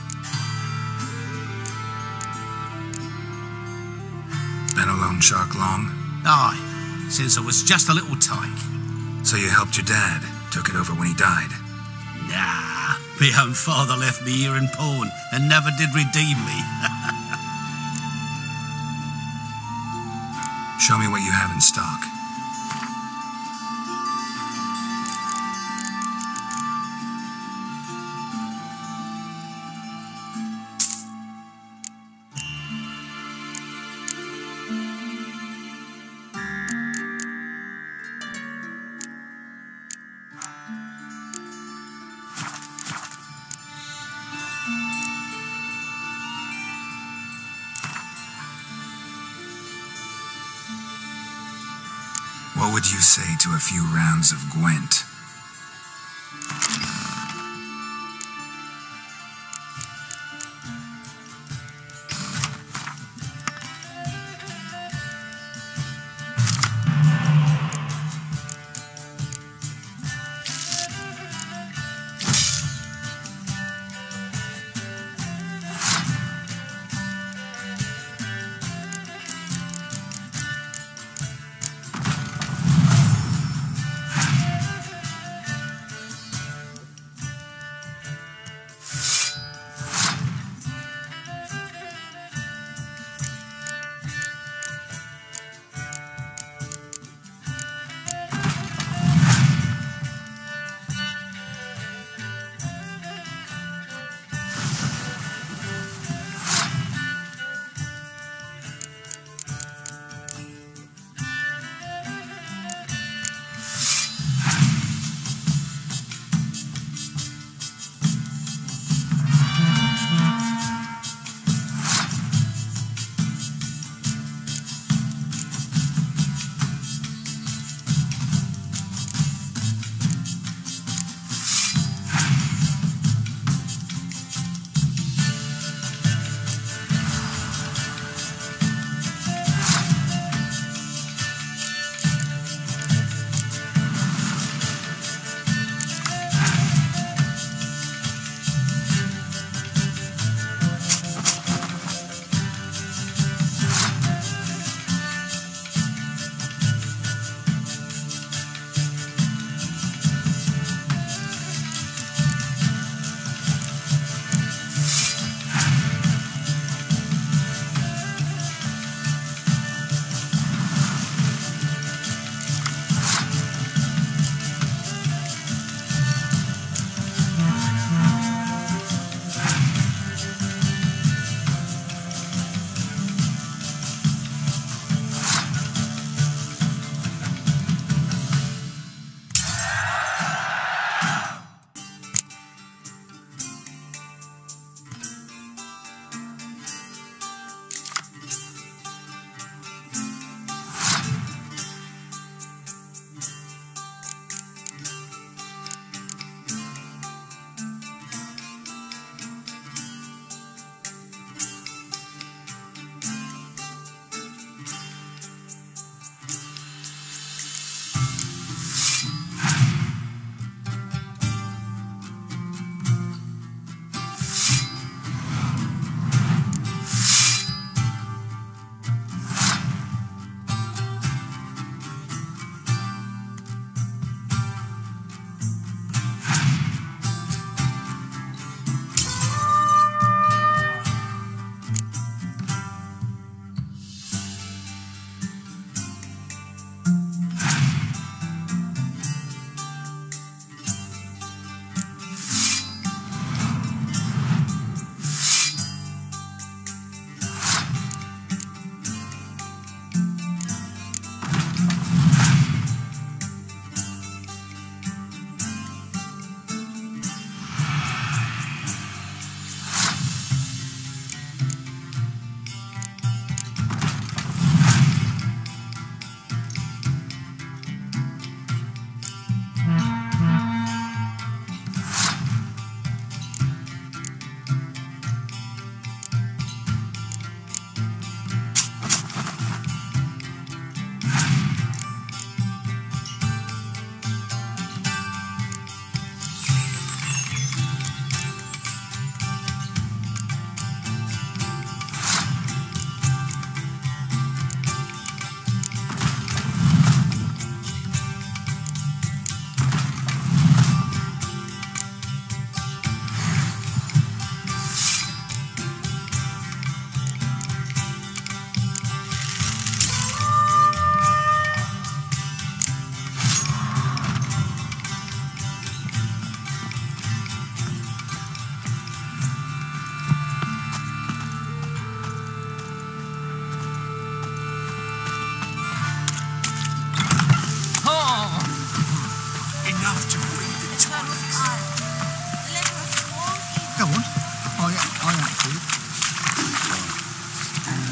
Been a loan shark long? Aye, since I was just a little tyke. So you helped your dad, took it over when he died? Nah, my own father left me here in pawn and never did redeem me. Show me what you have in stock. What would you say to a few rounds of Gwent?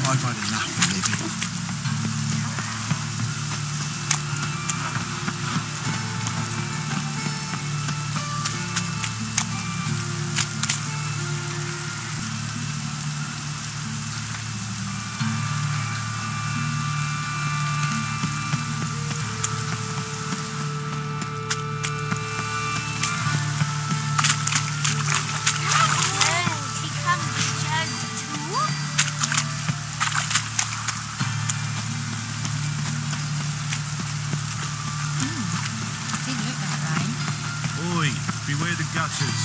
I've had enough of living. Beware the gutters.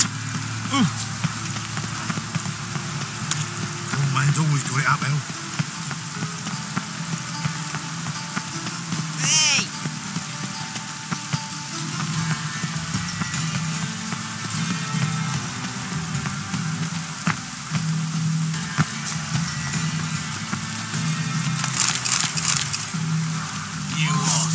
Old man's always got it uphill. Hey! You are.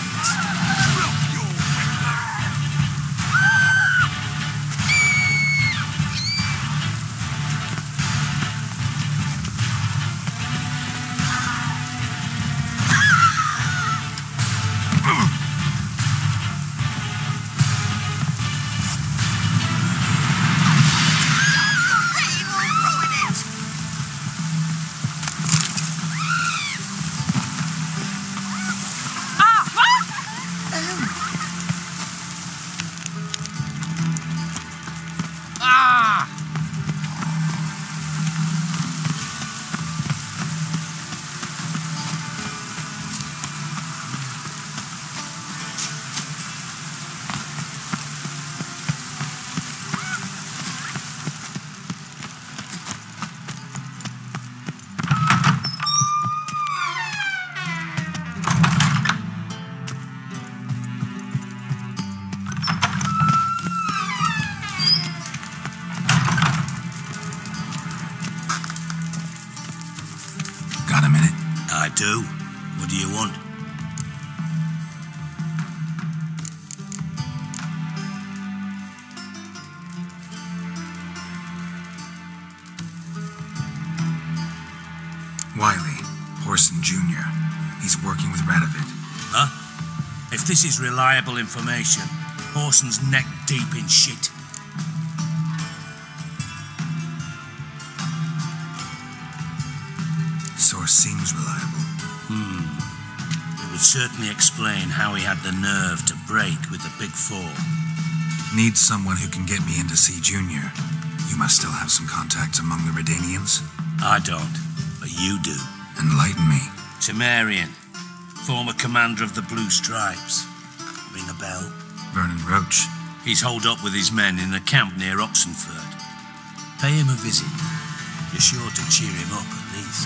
Got a minute? I do. What do you want? Wiley, Horson Jr. He's working with Radovid. Huh? If this is reliable information, Horson's neck deep in shit. Source seems reliable. It would certainly explain how he had the nerve to break with the Big Four. Need someone who can get me in to see Junior. You must still have some contacts among the Redanians. I don't, but you do. Enlighten me. Temerian, former commander of the Blue Stripes. Ring a bell? Vernon Roach. He's holed up with his men in a camp near Oxenford. Pay him a visit. You're sure to cheer him up at least.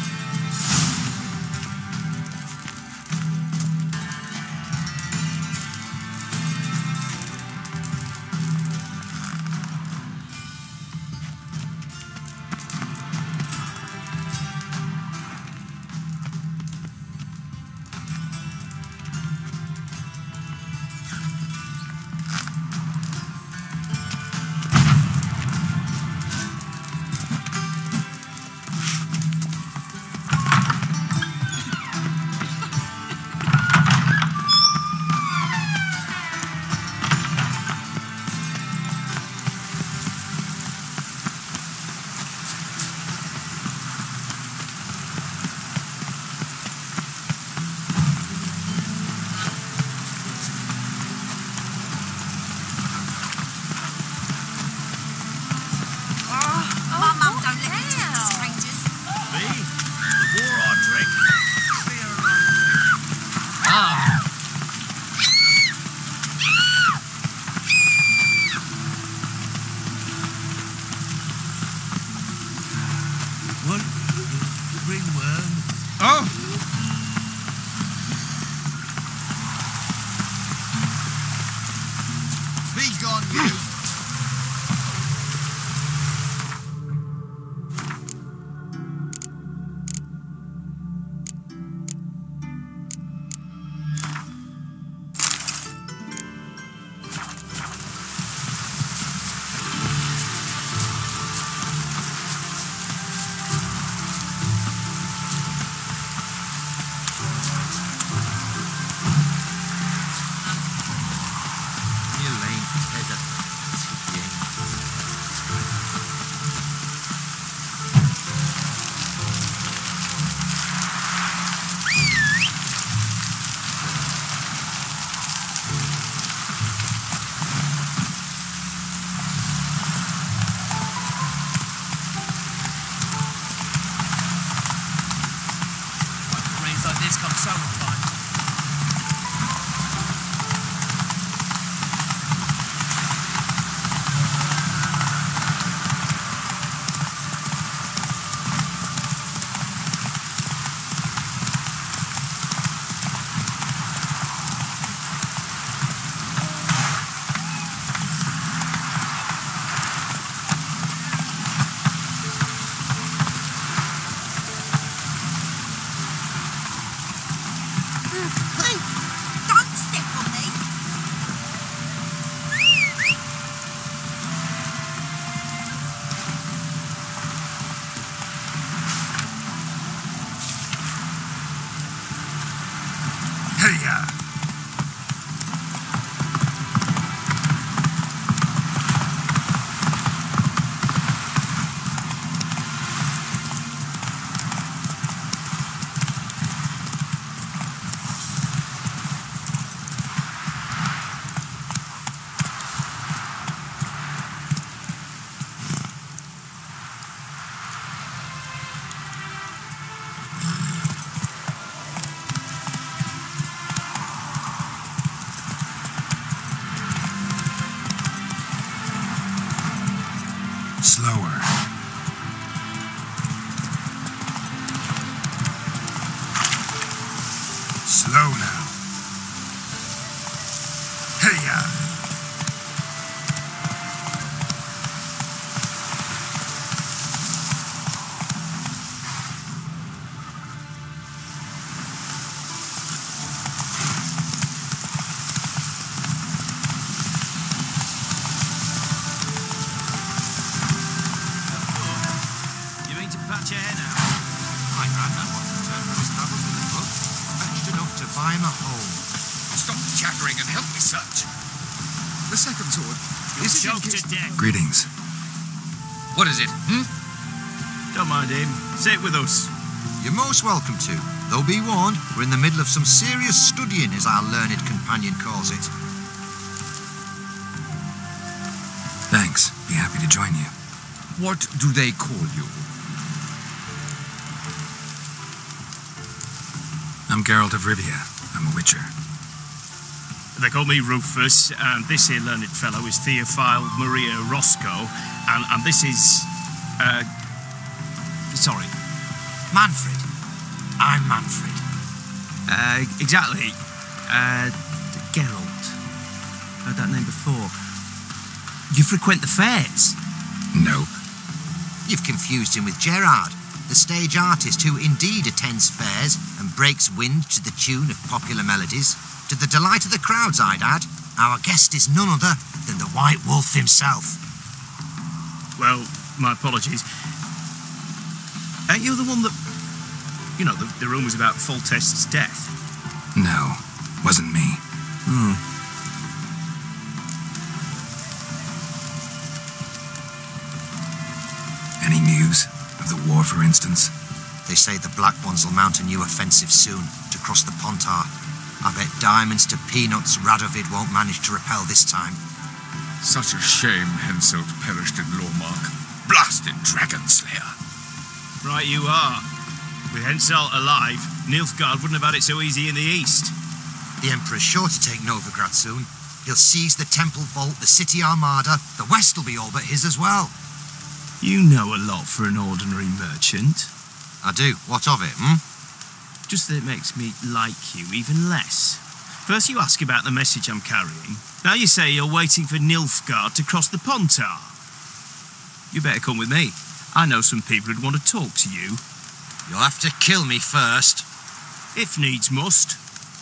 He's come so far. Slower. Slow now. Hey-ya! Greetings. What is it, Don't mind him. Sit with us. You're most welcome to. Though be warned, we're in the middle of some serious studying, as our learned companion calls it. Thanks. Be happy to join you. What do they call you? I'm Geralt of Rivia. I'm a witcher. They call me Rufus, and this here learned fellow is Theophile Maria Roscoe, and this is, sorry. Manfred. I'm Manfred. Exactly. Geralt. Heard that name before. You frequent the fairs? Nope. You've confused him with Gerard, the stage artist who indeed attends fairs and breaks wind to the tune of popular melodies. To the delight of the crowds, I'd add. Our guest is none other than the White Wolf himself. Well, my apologies. Aren't you the one that... You know, the rumours about Foltest's death? No, wasn't me. Any news of the war, for instance? They say the Black Ones will mount a new offensive soon to cross the Pontar. I bet diamonds to peanuts Radovid won't manage to repel this time. Such a shame Henselt perished in Lormark. Blasted Dragon Slayer. Right you are. With Henselt alive, Nilfgaard wouldn't have had it so easy in the east. The Emperor's sure to take Novigrad soon. He'll seize the Temple Vault, the City Armada. The West will be all but his as well. You know a lot for an ordinary merchant. I do. What of it, Just that it makes me like you even less. First you ask about the message I'm carrying. Now you say you're waiting for Nilfgaard to cross the Pontar. You better come with me. I know some people who'd want to talk to you. You'll have to kill me first. If needs must.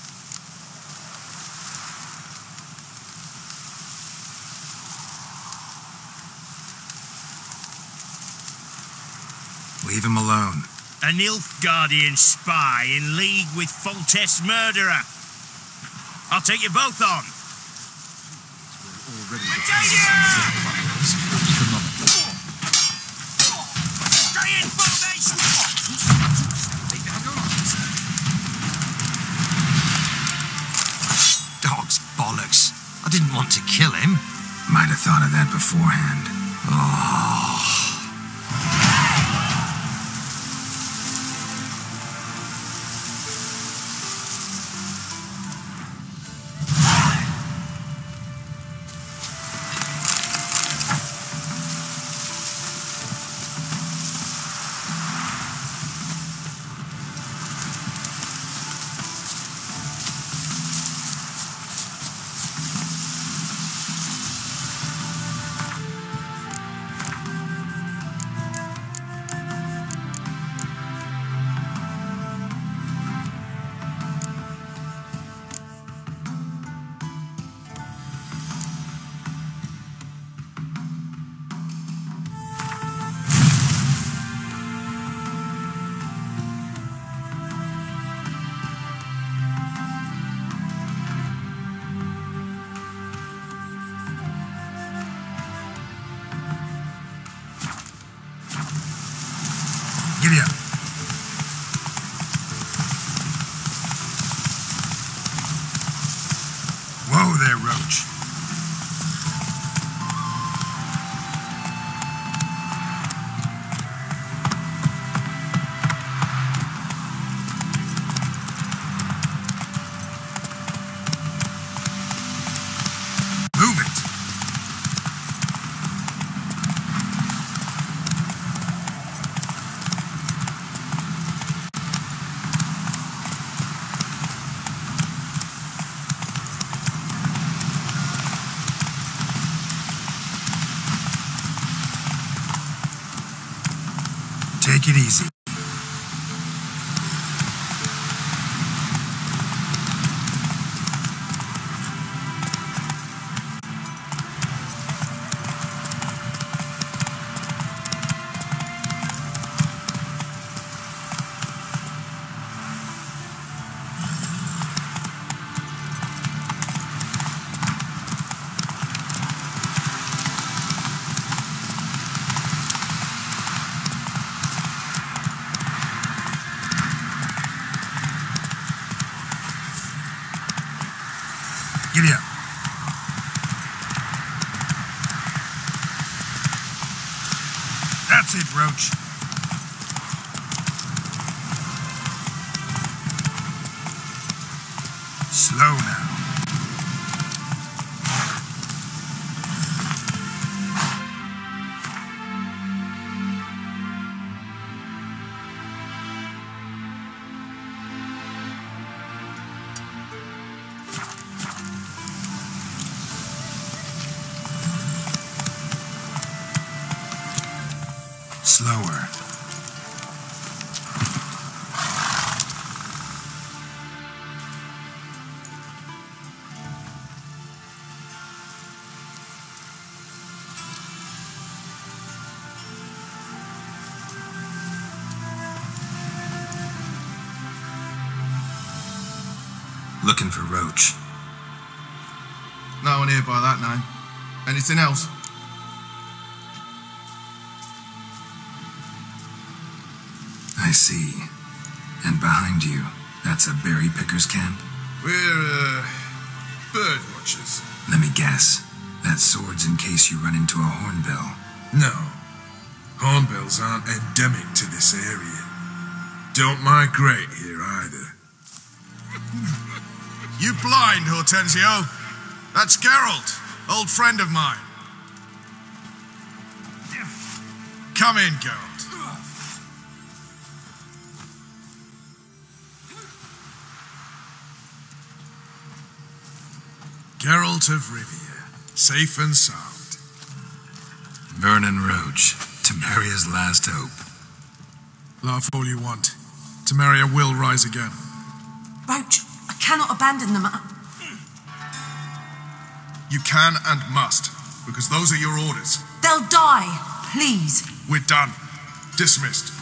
Leave him alone. A Nilfgaardian spy in league with Foltest's murderer. I'll take you both on. Stay in formation! Dog's bollocks. I didn't want to kill him. Might have thought of that beforehand. Oh. Slow now. Slower. Looking for Roach. No one here by that name. Anything else? I see. And behind you, that's a berry picker's camp? We're, bird watchers. Let me guess. That's swords in case you run into a hornbill. No. Hornbills aren't endemic to this area. Don't migrate here either. You blind, Hortensio? That's Geralt, old friend of mine. Come in, Geralt. Geralt of Rivia, safe and sound. Vernon Roach, Temeria's last hope. Laugh all you want. Temeria will rise again. Roach, I cannot abandon them. You can and must, because those are your orders. They'll die, please. We're done. Dismissed.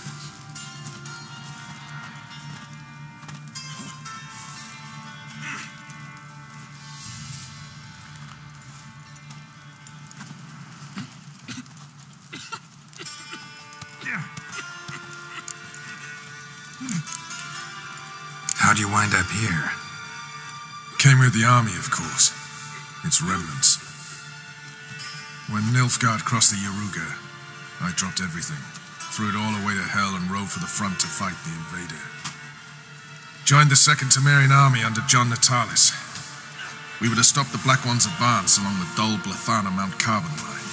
How'd you wind up here? Came with the army, of course. Its remnants. When Nilfgaard crossed the Yaruga, I dropped everything, threw it all away to hell and rode for the front to fight the invader. Joined the Second Temerian army under John Natalis. We were to stop the Black One's advance along the Dol Blathana Mount Carbon line.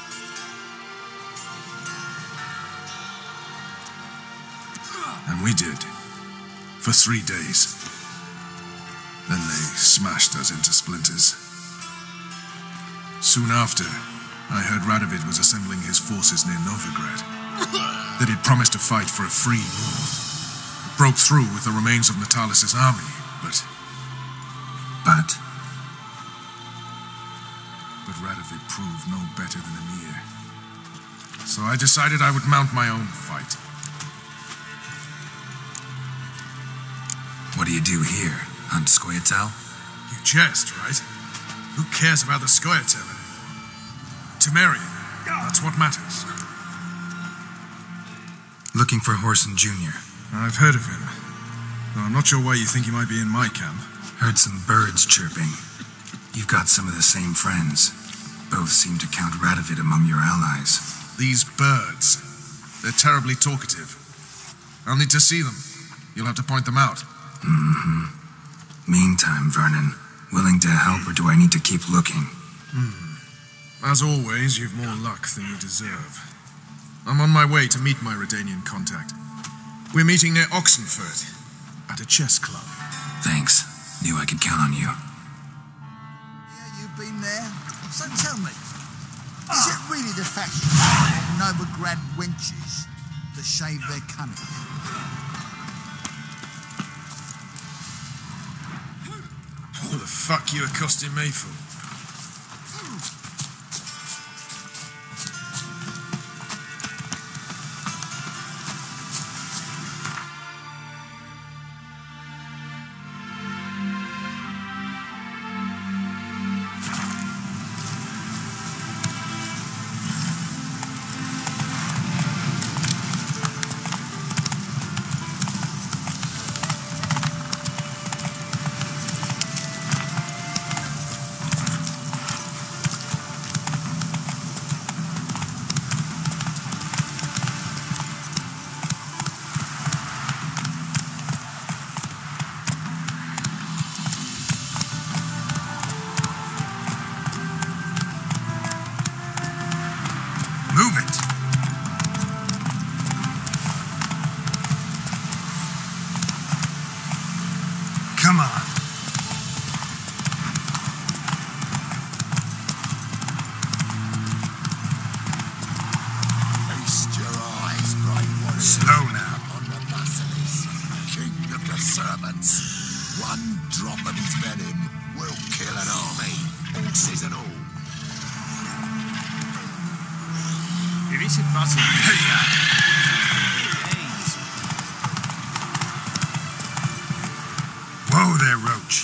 And we did. For 3 days. Then they smashed us into splinters. Soon after, I heard Radovid was assembling his forces near Novigrad. That he'd promised to fight for a free North. Broke through with the remains of Natalis' army, but Radovid proved no better than Emir. So I decided I would mount my own fight. What do you do here? Hunt Scoia'tael? You jest, right? Who cares about the Scoia'tael anymore? Temeria, that's what matters. Looking for Whoreson Jr. I've heard of him, though I'm not sure why you think he might be in my camp. Heard some birds chirping. You've got some of the same friends. Both seem to count Radovid among your allies. These birds, they're terribly talkative. I'll need to see them. You'll have to point them out. Mm-hmm. Meantime, Vernon, willing to help or do I need to keep looking? As always, you've more luck than you deserve. I'm on my way to meet my Redanian contact. We're meeting near Oxenfurt, at a chess club. Thanks. Knew I could count on you. Yeah, you've been there. So tell me, is it really the fashion of Novigrad wenches to shave their cunning? What the fuck you accosting me for? Come on. Feast your eyes, bright warrior. Slow now. On the Basilisk, king of the serpents. One drop of his venom will kill an army. Horses and all. If it's a basilisk. Whoa there, Roach.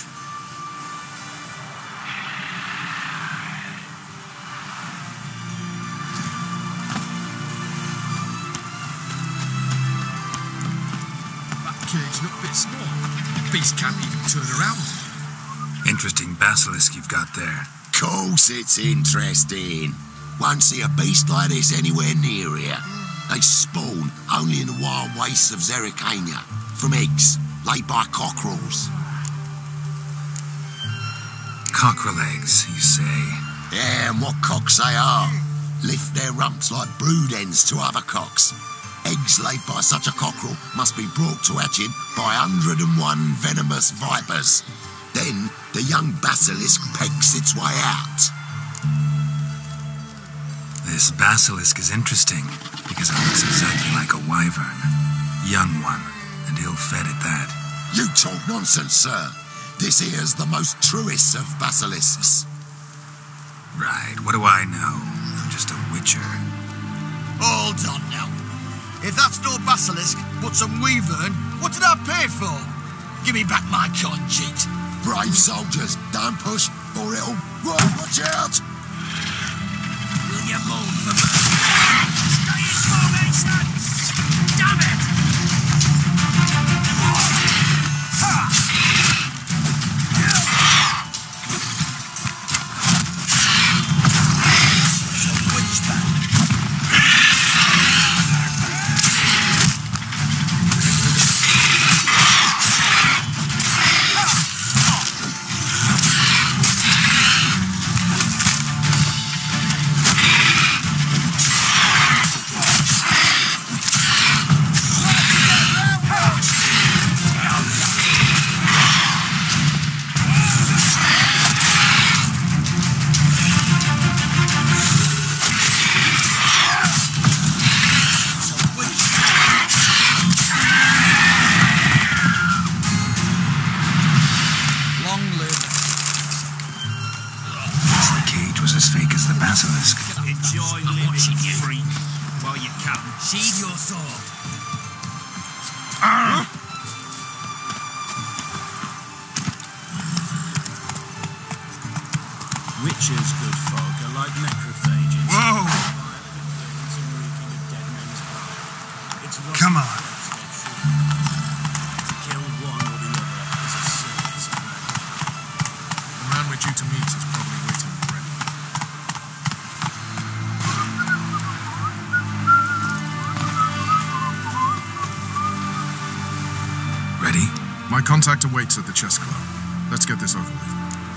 That cage looked a bit small. Beast can't even turn around. Interesting basilisk you've got there. Course it's interesting. Won't see a beast like this anywhere near here. They spawn only in the wild wastes of Zerrikania, from eggs laid by cockerels. Cockerel eggs, you say? Yeah, and what cocks they are. Lift their rumps like brood hens to other cocks. Eggs laid by such a cockerel must be brought to hatching by 101 venomous vipers. Then the young basilisk pegs its way out. This basilisk is interesting because it looks exactly like a wyvern. Young one, and ill-fed at that. You talk nonsense, sir. This here's the most truest of basilisks. Right, what do I know? I'm just a witcher. Hold on now. If that's no basilisk, but some wyvern, what did I pay for? Give me back my con cheat. Brave soldiers, don't push, or it'll... Whoa, watch out! Will you moan for me? Stay in formation! Damn it! Enjoy living, freak, while you can. Sheathe your sword. Witches, good folk, are like necrophages. Whoa! Come on. To kill one or the other is a service. The man we're due to meet is probably waiting already. Ready? My contact awaits at the chess club. Let's get this over with.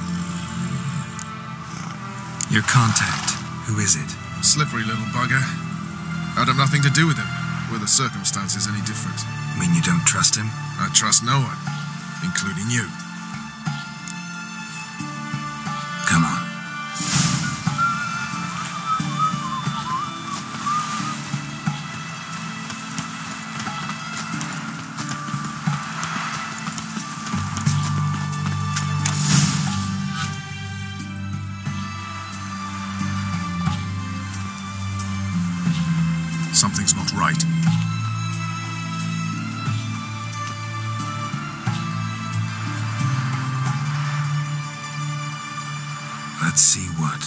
Your contact. Who is it? Slippery little bugger. I'd have nothing to do with him. Were the circumstances any different? Mean you don't trust him? I trust no one, including you. Come on. Something's not right. Let's see what.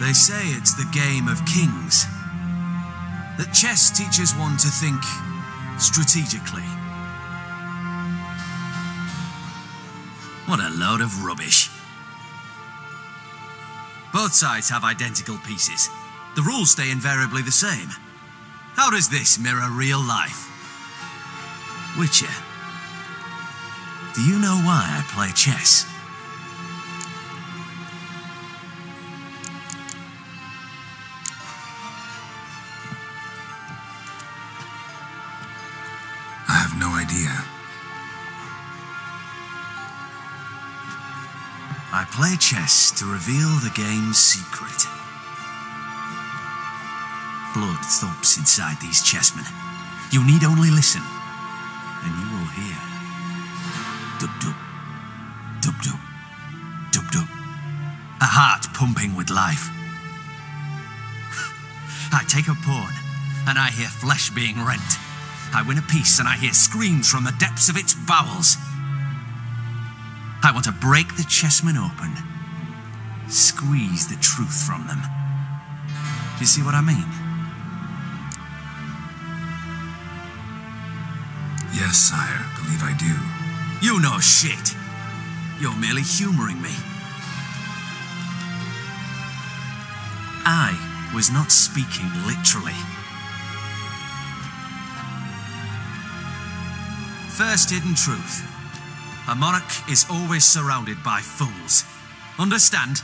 They say it's the game of kings. That chess teaches one to think strategically. What a load of rubbish. Both sides have identical pieces. The rules stay invariably the same. How does this mirror real life? Witcher, do you know why I play chess? I have no idea. I play chess to reveal the game's secret. Blood thumps inside these chessmen. You need only listen, and you will hear. Dub-dub, dub-dub, dub-dub. A heart pumping with life. I take a pawn, and I hear flesh being rent. I win a piece, and I hear screams from the depths of its bowels. I want to break the chessmen open, squeeze the truth from them. Do you see what I mean? Yes, sire, believe I do. You know shit. You're merely humoring me. I was not speaking literally. First hidden truth. A monarch is always surrounded by fools. Understand?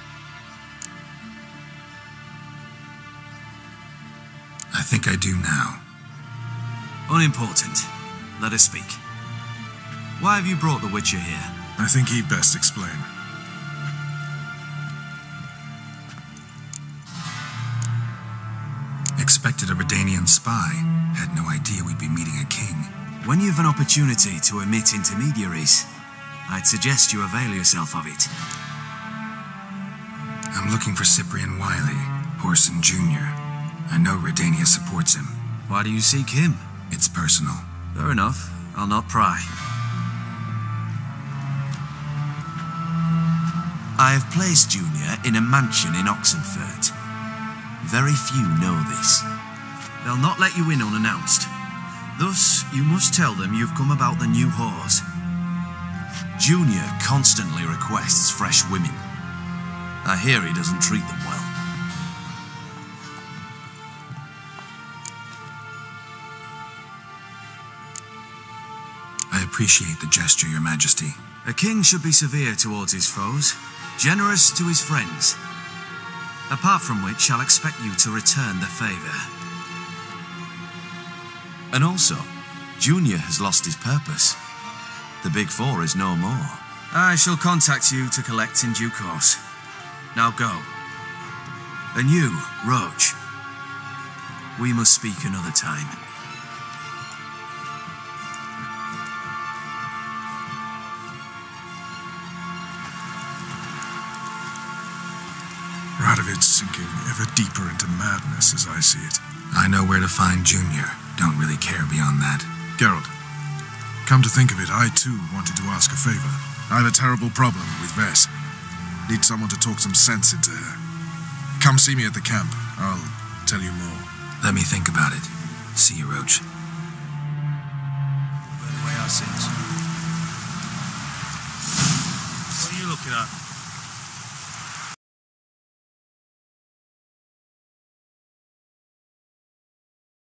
I think I do now. Unimportant. Let us speak. Why have you brought the Witcher here? I think he'd best explain. Expected a Redanian spy. Had no idea we'd be meeting a king. When you've an opportunity to omit intermediaries, I'd suggest you avail yourself of it. I'm looking for Cyprian Wiley, Whoreson Jr. I know Redania supports him. Why do you seek him? It's personal. Fair enough. I'll not pry. I have placed Junior in a mansion in Oxenfurt. Very few know this. They'll not let you in unannounced. Thus, you must tell them you've come about the new whores. Junior constantly requests fresh women. I hear he doesn't treat them well. I appreciate the gesture, Your Majesty. A king should be severe towards his foes, generous to his friends. Apart from which, I'll expect you to return the favor. And also, Junior has lost his purpose. The Big Four is no more. I shall contact you to collect in due course. Now go. And you, Roach, we must speak another time. Radovid's sinking ever deeper into madness as I see it. I know where to find Junior. Don't really care beyond that. Geralt, come to think of it, I too wanted to ask a favor. I have a terrible problem with Vess. Need someone to talk some sense into her. Come see me at the camp. I'll tell you more. Let me think about it. See you, Roach. Burn away our sins. What are you looking at?